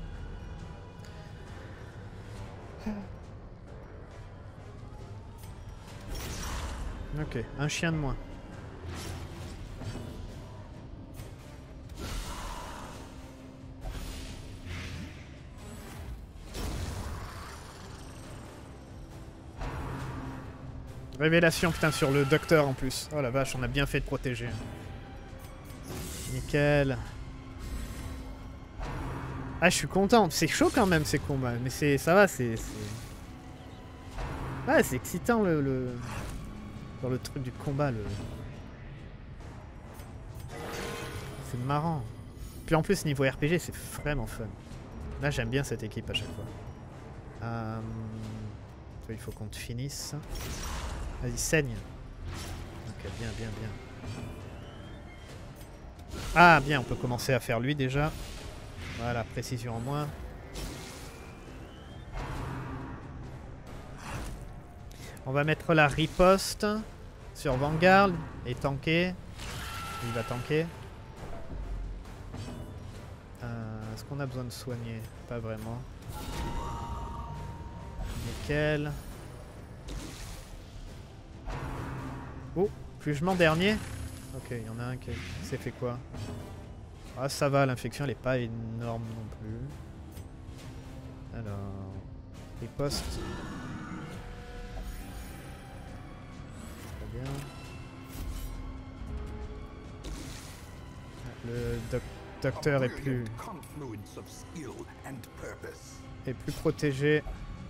Ok, un chien de moins. Révélation, putain, sur le docteur en plus. Oh la vache, on a bien fait de protéger. Nickel. Ah, je suis content. C'est chaud quand même ces combats. Mais ça va, c'est... Ouais, c'est excitant dans le truc du combat. C'est marrant. Puis en plus, niveau RPG, c'est vraiment fun. Là, j'aime bien cette équipe à chaque fois. Il faut qu'on te finisse. Vas-y, saigne. Ok, bien, bien, bien. Ah, bien, on peut commencer à faire lui déjà. Voilà, précision en moins. On va mettre la riposte sur Vanguard et tanker. Il va tanker. Est-ce qu'on a besoin de soigner? Pas vraiment. Nickel. Oh, jugement dernier. Ok, il y en a un qui s'est fait quoi? Ah, ça va, l'infection elle est pas énorme non plus. Alors, riposte. Très bien. Le docteur est plus protégé.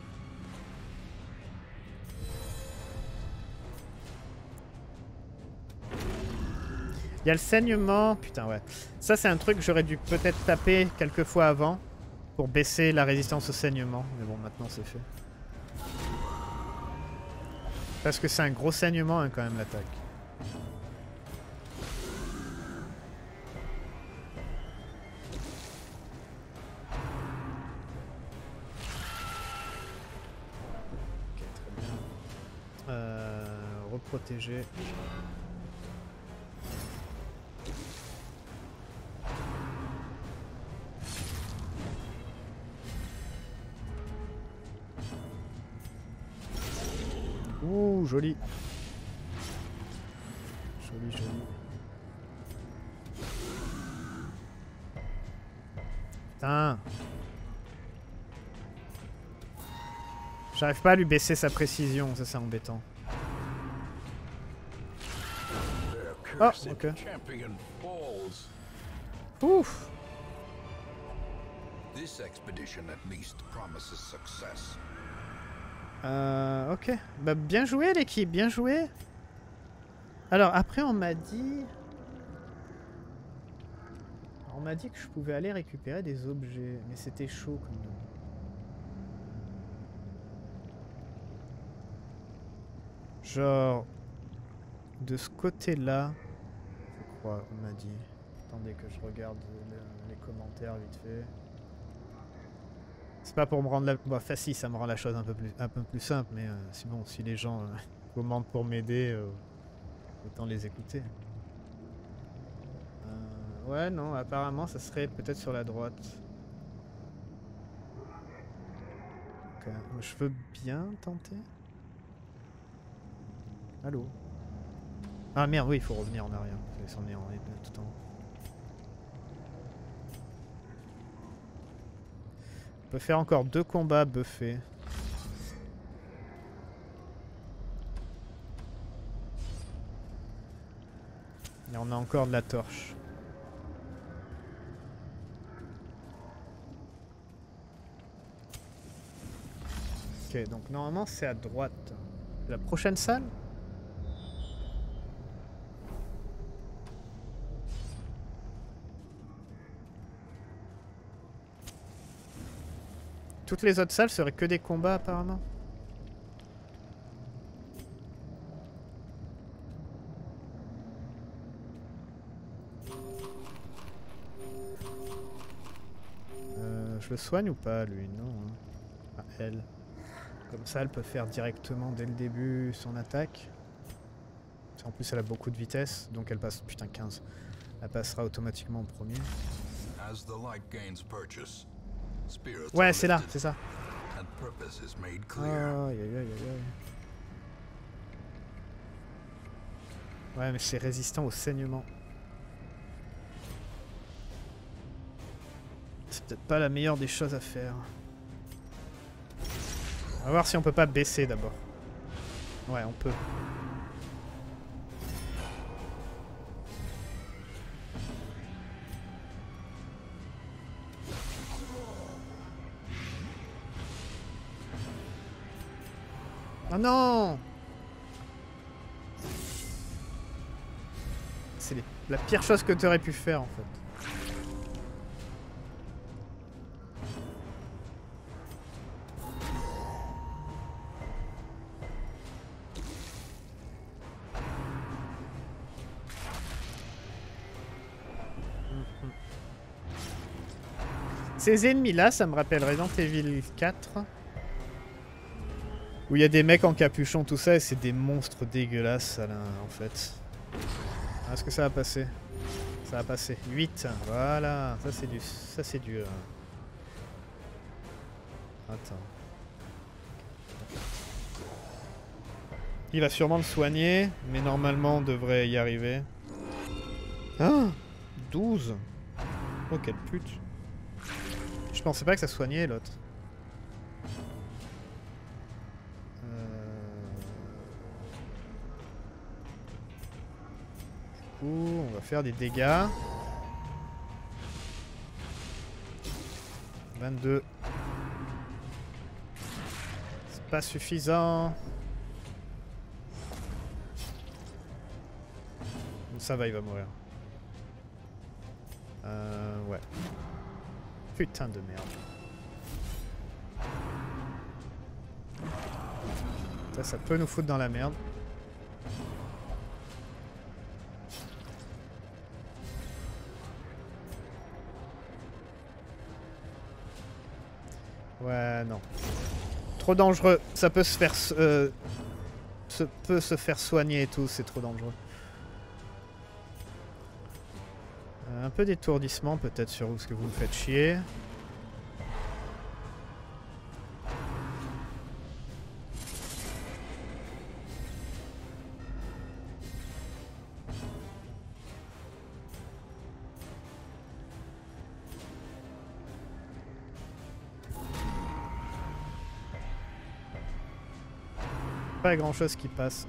Il y a le saignement. Putain, ouais. Ça, c'est un truc que j'aurais dû peut-être taper quelques fois avant pour baisser la résistance au saignement. Mais bon, maintenant, c'est fait. Parce que c'est un gros saignement, hein, quand même, l'attaque. Ok, très bien. Reprotéger. Ouh, joli. Joli, joli. Putain. J'arrive pas à lui baisser sa précision, ça c'est embêtant. Oh, ok. Ouf. Ok. Bah, bien joué l'équipe, bien joué. Alors après on m'a dit... On m'a dit que je pouvais aller récupérer des objets, mais c'était chaud quand même. Genre... De ce côté-là, je crois, on m'a dit. Attendez que je regarde les commentaire vite fait. C'est pas pour me rendre la... Bon, enfin si, ça me rend la chose un peu plus simple, mais si bon, si les gens commentent pour m'aider, autant les écouter. Ouais, non, apparemment ça serait peut-être sur la droite. Donc, je veux bien tenter. Allô? Ah merde, oui, il faut revenir en arrière. On est en tout en haut. On peut faire encore 2 combats buffés. Et on a encore de la torche. Ok, donc normalement c'est à droite. La prochaine salle? Toutes les autres salles seraient que des combats apparemment. Je le soigne ou pas lui? Non. Hein. Ah, elle. Comme ça elle peut faire directement dès le début son attaque. En plus elle a beaucoup de vitesse, donc elle passe... Putain 15. Elle passera automatiquement en premier. Ouais, c'est là, c'est ça. Oh, aïe, aïe, aïe, aïe. Ouais, mais c'est résistant au saignement. C'est peut-être pas la meilleure des choses à faire. On va voir si on peut pas baisser d'abord. Ouais, on peut. Oh non! C'est la pire chose que tu aurais pu faire en fait. Ces ennemis-là, ça me rappelle Resident Evil 4. Où il y a des mecs en capuchon, tout ça, et c'est des monstres dégueulasses, là, en fait. Est-ce que ça va passer? Ça va passer. 8. Voilà. Ça, c'est du... Ça, c'est dur. Attends. Il va sûrement le soigner, mais normalement, on devrait y arriver. Ah 12. Oh, quelle pute. Je pensais pas que ça soignait, l'autre. On va faire des dégâts. 22. C'est pas suffisant. Ça va, il va mourir. Ouais. Putain de merde. Ça peut nous foutre dans la merde. Ouais, non. Trop dangereux. Ça peut se faire... peut se faire soigner et tout, c'est trop dangereux. Un peu d'étourdissement peut-être sur vous, parce que vous me faites chier. Pas grand chose qui passe.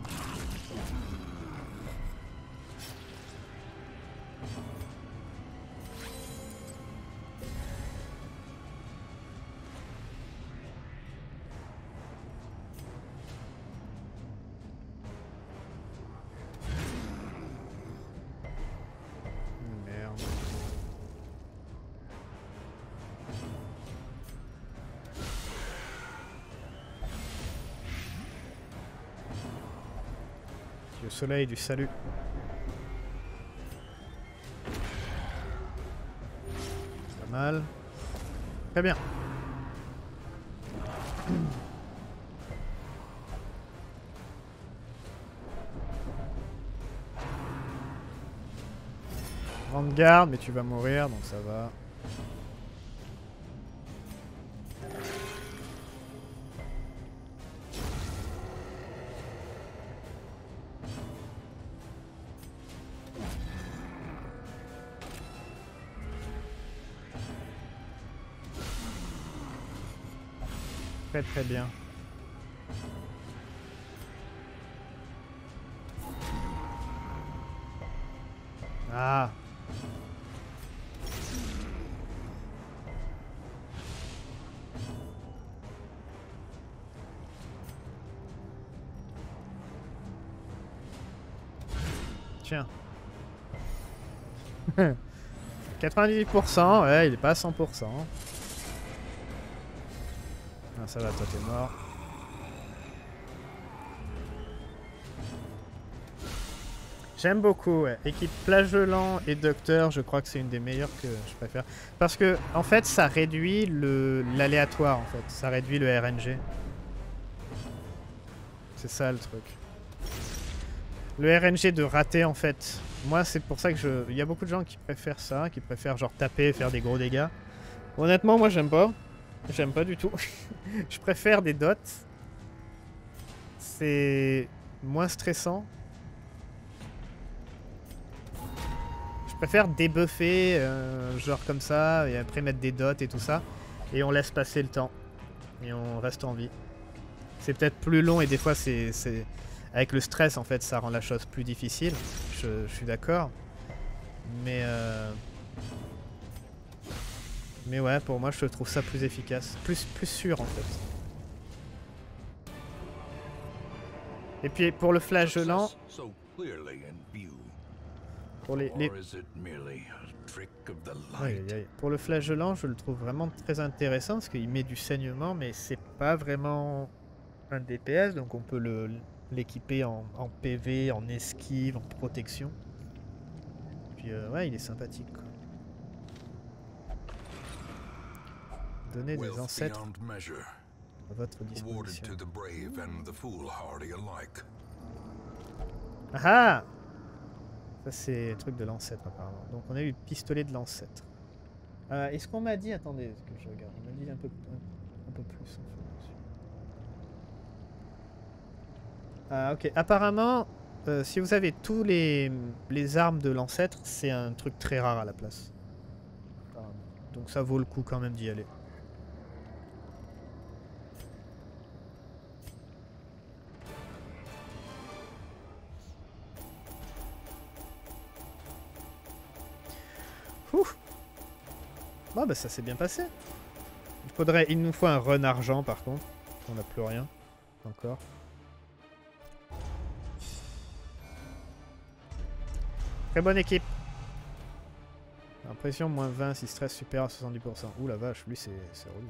Merde. Le soleil du salut. mal. Très bien. Grande garde, mais tu vas mourir, donc ça va. Très très bien. Ah. Tiens. 98%, ouais, il est pas à 100%. Ah, ça va, toi t'es mort. J'aime beaucoup, ouais. Équipe Flageolant et Docteur, je crois que c'est une des meilleures que je préfère. Parce que, en fait, ça réduit l'aléatoire, en fait. Ça réduit le RNG. C'est ça le truc. Le RNG de rater, en fait. Moi, c'est pour ça que je... Il y a beaucoup de gens qui préfèrent ça, qui préfèrent genre taper, faire des gros dégâts. Honnêtement, moi, j'aime pas. J'aime pas du tout. Je préfère des dots. C'est moins stressant. Je préfère débuffer, genre comme ça, et après mettre des dots et tout ça. Et on laisse passer le temps. Et on reste en vie. C'est peut-être plus long et des fois c'est... Avec le stress en fait ça rend la chose plus difficile. Je suis d'accord. Mais ouais, pour moi je trouve ça plus efficace. Plus sûr en fait. Et puis pour le flageolant... Pour les... Pour le flageolant, je le trouve vraiment très intéressant parce qu'il met du saignement, mais c'est pas vraiment un DPS, donc on peut l'équiper en PV, en esquive, en protection. Puis ouais, il est sympathique, quoi. Donnez des ancêtres à votre disposition. Ah! Ça c'est le truc de l'ancêtre apparemment. Donc on a eu le pistolet de l'ancêtre. Est-ce qu'on m'a dit... Attendez, est-ce que je regarde? On m'a dit un peu plus. Ok, apparemment, si vous avez tous les armes de l'ancêtre, c'est un truc très rare à la place. Donc ça vaut le coup quand même d'y aller. Ouf. Bon bah ça s'est bien passé. Il nous faut un run argent par contre. On n'a plus rien. Encore. Très bonne équipe. Impression moins 20 si stress supérieur à 70%. Ouh la vache, lui c'est relou.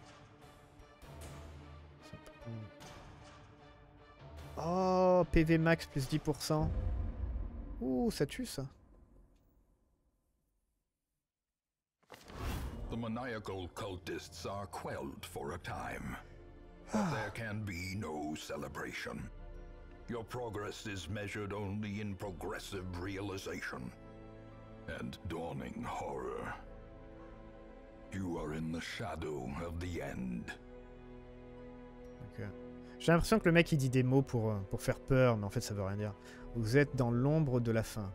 Oh, PV max plus 10%. Ouh, ça tue ça. The maniacal cultists are quelled for a time, but there can be no celebration. Your progress is measured only in progressive realization and dawning horror. You are in the shadow of the end. Okay. J'ai l'impression que le mec il dit des mots pour faire peur, mais en fait ça veut rien dire. Vous êtes dans l'ombre de la fin.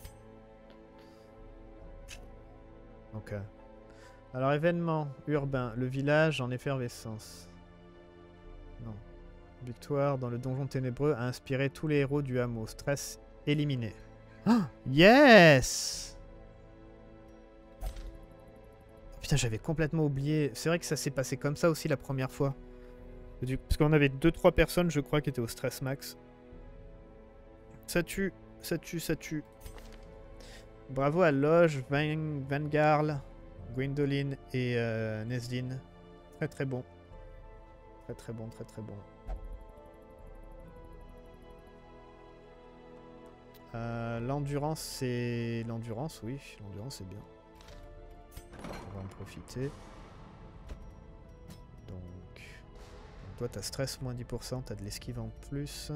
Ok. Alors événement urbain, le village en effervescence. Non. Victoire dans le donjon ténébreux a inspiré tous les héros du hameau. Stress éliminé. Oh, yes! Putain, j'avais complètement oublié. C'est vrai que ça s'est passé comme ça aussi la première fois. Parce qu'on avait 2-3 personnes, je crois, qui étaient au stress max. Ça tue, ça tue, ça tue. Bravo à Loge, Vanguard, Gwyndolin et Nesdin. Très très bon. Très très bon, très très bon. L'endurance, c'est... L'endurance, oui. L'endurance, c'est bien. On va en profiter. Donc toi t'as stress moins 10%, t'as de l'esquive en plus.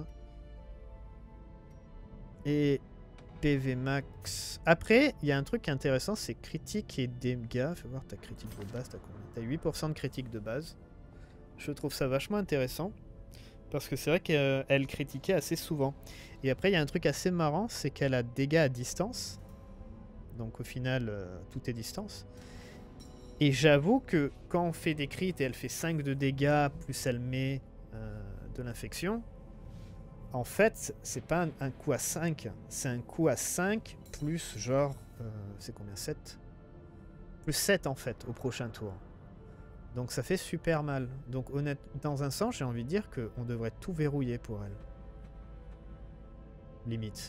Et PV max. Après, il y a un truc intéressant, c'est critique et dégâts. Fais voir ta critique de base, t'as combien? T'as 8% de critique de base. Je trouve ça vachement intéressant. Parce que c'est vrai qu'elle critiquait assez souvent. Et après, il y a un truc assez marrant, c'est qu'elle a dégâts à distance. Donc au final, tout est distance. Et j'avoue que quand on fait des crits et elle fait 5 de dégâts, plus elle met de l'infection, en fait, c'est pas un coup à 5, c'est un coup à 5 plus genre, c'est combien, 7 ? Plus 7 en fait au prochain tour. Donc ça fait super mal. Donc honnêtement, dans un sens, j'ai envie de dire qu'on devrait tout verrouiller pour elle. Limite.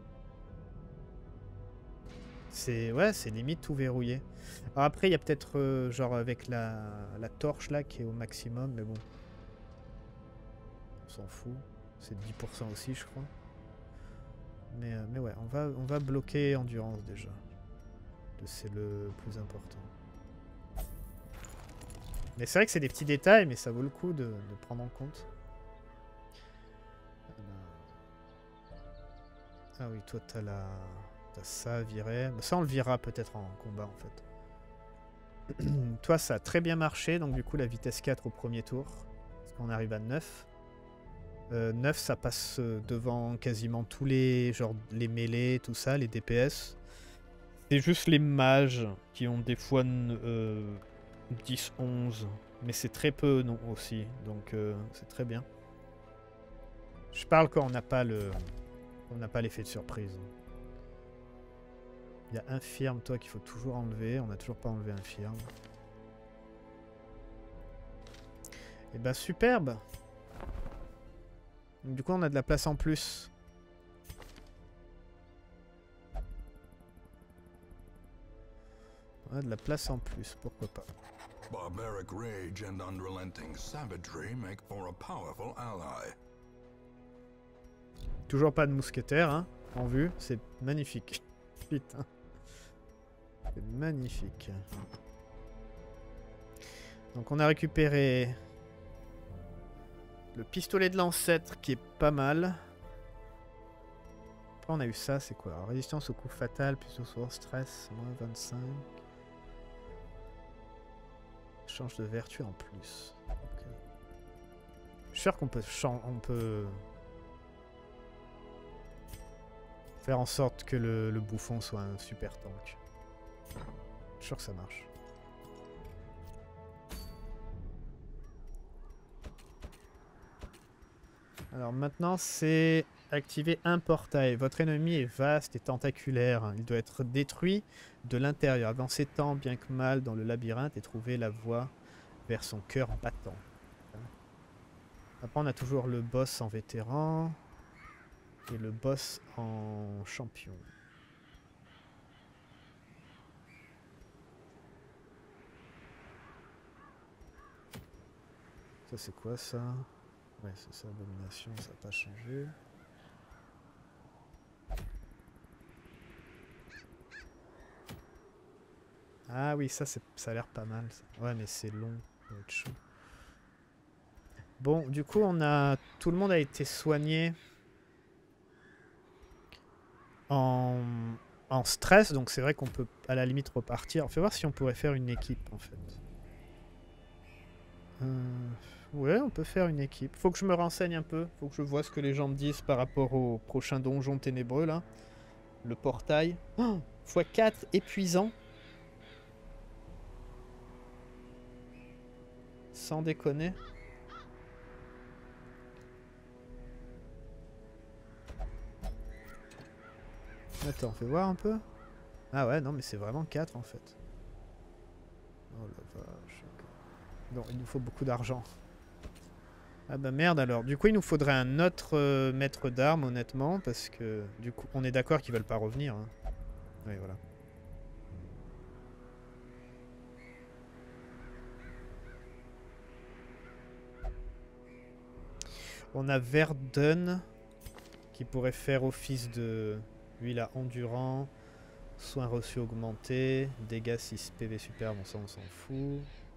C'est limite tout verrouillé. Alors après, il y a peut-être genre avec la torche là qui est au maximum, mais bon. On s'en fout. C'est 10% aussi, je crois. Mais ouais, on va bloquer endurance déjà. C'est le plus important. Mais c'est vrai que c'est des petits détails, mais ça vaut le coup de prendre en compte. Ah oui, toi t'as ça à virer. Ça on le virera peut-être en combat en fait. Toi ça a très bien marché, donc du coup la vitesse 4 au premier tour. Parce qu'on arrive à 9. 9 ça passe devant quasiment tous les genre les mêlées, tout ça, les DPS. C'est juste les mages qui ont des fois 10, 11. Mais c'est très peu non aussi. Donc c'est très bien. Je parle quand on n'a pas l'effet de surprise. Il y a infirme, toi, qu'il faut toujours enlever. On n'a toujours pas enlevé infirme. Et bah superbe. Donc, du coup on a de la place en plus. On a de la place en plus, pourquoi pas. Barbaric rage and unrelenting savagery make for a powerful ally. Toujours pas de mousquetaire, hein, en vue. C'est magnifique. Putain. C'est magnifique. Donc on a récupéré le pistolet de l'ancêtre qui est pas mal. Après on a eu ça, c'est quoi? Alors, résistance au coup fatal, plus au sourd, stress, moins 25. Change de vertu en plus. Okay. Je suis sûr qu'on peut faire en sorte que le bouffon soit un super tank. Je suis sûr que ça marche. Alors maintenant c'est activer un portail. Votre ennemi est vaste et tentaculaire. Il doit être détruit de l'intérieur. Avancez tant bien que mal dans le labyrinthe et trouver la voie vers son cœur en battant. Après on a toujours le boss en vétéran et le boss en champion. Ça c'est quoi ça? Ouais c'est ça, abomination, ça n'a pas changé. Ah oui, ça a l'air pas mal. Ça. Ouais, mais c'est long. Ça va être chaud. Bon, du coup, tout le monde a été soigné en stress, donc c'est vrai qu'on peut à la limite repartir. On fait voir si on pourrait faire une équipe en fait. Ouais, on peut faire une équipe. Faut que je me renseigne un peu. Faut que je vois ce que les gens me disent par rapport au prochain donjon ténébreux là. Le portail. Oh, x4 épuisant. Sans déconner. Attends, on fait voir un peu. Ah ouais, non mais c'est vraiment 4 en fait. Oh la vache. Non, il nous faut beaucoup d'argent. Ah bah merde alors. Du coup, il nous faudrait un autre maître d'armes, honnêtement, parce que du coup, on est d'accord qu'ils veulent pas revenir. Hein. Oui, voilà. On a Verdun qui pourrait faire office de... Lui, il a endurant, Soins reçus augmentés. Dégâts 6 PV super, bon ça on s'en fout.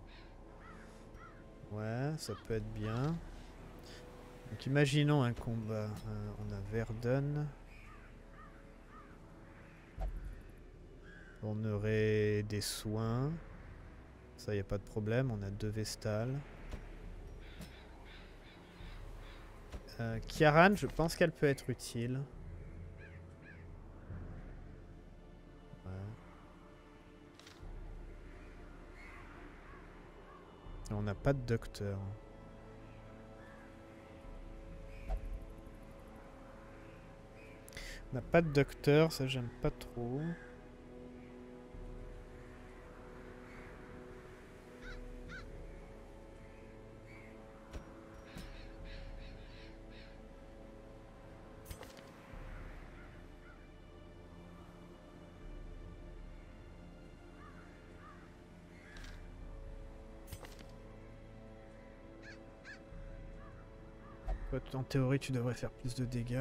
Ouais, ça peut être bien. Donc imaginons un combat. On a Verdun. On aurait des soins. Ça, y a pas de problème. On a 2 Vestales. Kiaran, je pense qu'elle peut être utile. Ouais. On n'a pas de docteur. On n'a pas de docteur, ça j'aime pas trop. En théorie, tu devrais faire plus de dégâts.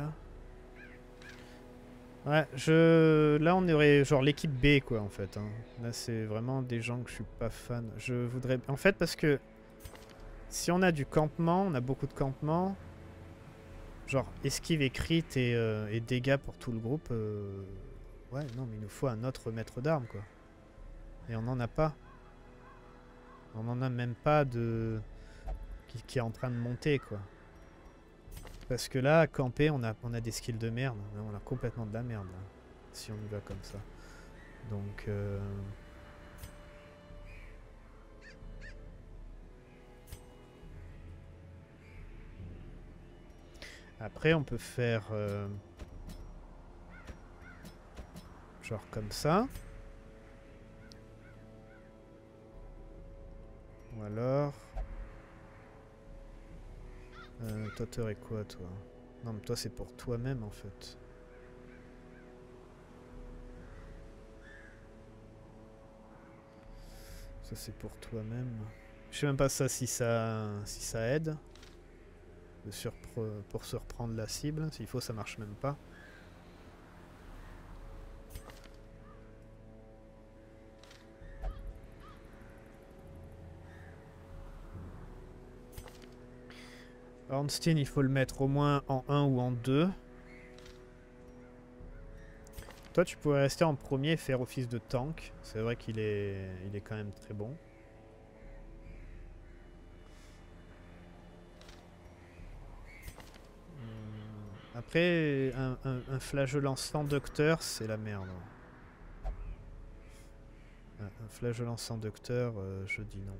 Ouais, là on aurait genre l'équipe B quoi en fait. Hein. Là c'est vraiment des gens que je suis pas fan. Je voudrais... En fait parce que si on a du campement, on a beaucoup de campement. Genre esquive et crit et dégâts pour tout le groupe. Ouais, non mais il nous faut un autre maître d'armes quoi. Et on n'en a pas. On n'en a même pas de... Qui est en train de monter quoi. Parce que là, à camper, on a des skills de merde. On a complètement de la merde, là, si on y va comme ça. Donc... Après, on peut faire... genre comme ça. Ou alors... toi, t'aurais quoi, toi? Non, mais toi, c'est pour toi-même, en fait. Ça, c'est pour toi-même. Je sais même pas ça si ça aide. Pour se reprendre la cible. S'il faut, ça marche même pas. Ornstein, il faut le mettre au moins en 1 ou en 2. Toi, tu pourrais rester en premier et faire office de tank. C'est vrai qu'il est quand même très bon. Après, un flageolant sans docteur, c'est la merde. Un flageolant sans docteur, je dis non.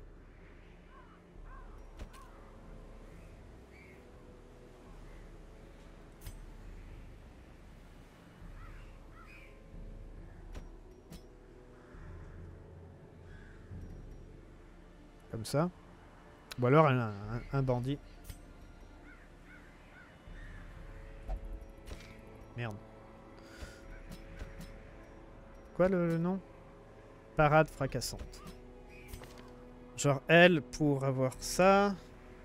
Comme ça. Ou alors un bandit. Merde. Quoi le nom? Parade fracassante. Genre elle, pour avoir ça...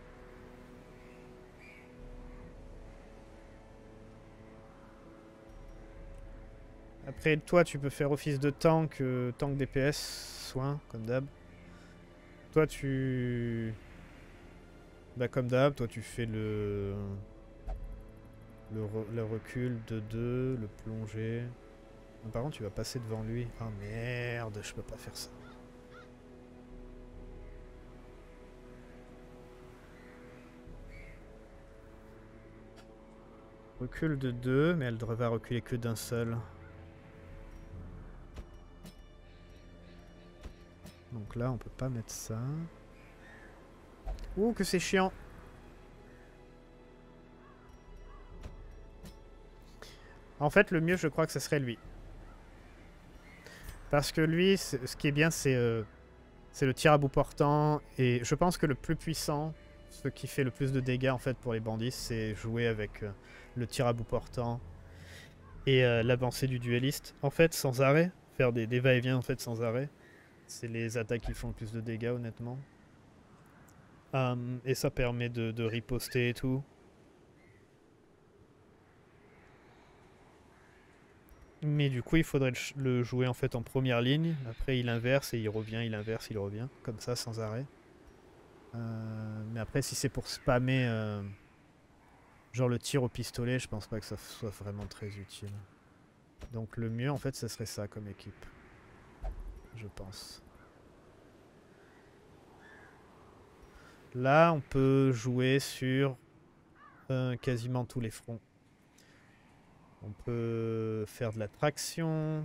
Après toi tu peux faire office de tank, tank DPS, soin, comme d'hab. Toi tu... Bah comme d'hab, toi tu fais le recul de 2, le plongée. Par contre tu vas passer devant lui. Oh merde, je peux pas faire ça. Recul de 2, mais elle devrait reculer que d'un seul. Donc là on peut pas mettre ça. Ouh que c'est chiant. En fait le mieux je crois que ce serait lui. Parce que lui, ce qui est bien c'est le tir à bout portant. Et je pense que le plus puissant, ce qui fait le plus de dégâts en fait pour les bandits, c'est jouer avec le tir à bout portant et l'avancée du dueliste. En fait sans arrêt, faire des va-et-vient en fait sans arrêt. C'est les attaques qui font le plus de dégâts honnêtement. Et ça permet de riposter et tout. Mais du coup, il faudrait le jouer en fait en première ligne. Après, il inverse et il revient, il inverse, il revient. Comme ça, sans arrêt. Mais après, si c'est pour spammer genre le tir au pistolet, je pense pas que ça soit vraiment très utile. Donc le mieux, en fait, ce serait ça comme équipe. Je pense. Là, on peut jouer sur quasiment tous les fronts. On peut faire de la traction.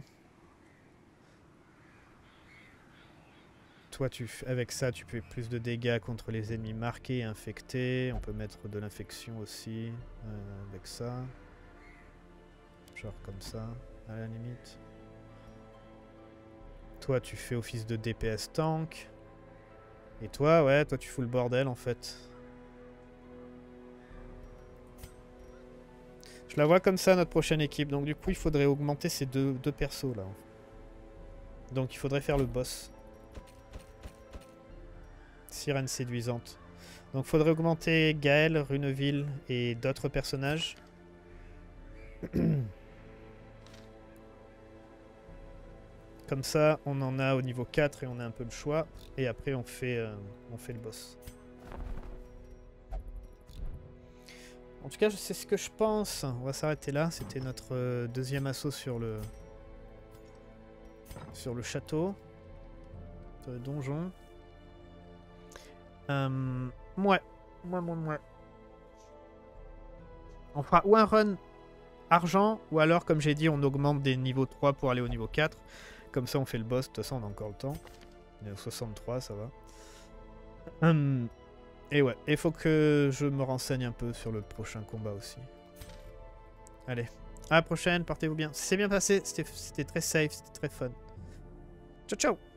Toi, avec ça, tu fais plus de dégâts contre les ennemis marqués et infectés. On peut mettre de l'infection aussi avec ça. Genre comme ça, à la limite. Toi, tu fais office de DPS tank. Et toi, ouais, toi, tu fous le bordel, en fait. Je la vois comme ça, notre prochaine équipe. Donc, du coup, il faudrait augmenter ces deux persos, là. Donc, il faudrait faire le boss. Sirène séduisante. Donc, il faudrait augmenter Gaël, Runeville et d'autres personnages. Comme ça, on en a au niveau 4 et on a un peu le choix. Et après, on fait le boss. En tout cas, je sais ce que je pense. On va s'arrêter là. C'était notre deuxième assaut sur le château. Sur le donjon. Ouais. On fera ou un run argent, ou alors, comme j'ai dit, on augmente des niveaux 3 pour aller au niveau 4. Comme ça, on fait le boss. De toute façon, on a encore le temps. On est au 63, ça va. Et ouais, il faut que je me renseigne un peu sur le prochain combat aussi. Allez, à la prochaine, portez-vous bien. C'est bien passé, c'était très safe, c'était très fun. Ciao, ciao!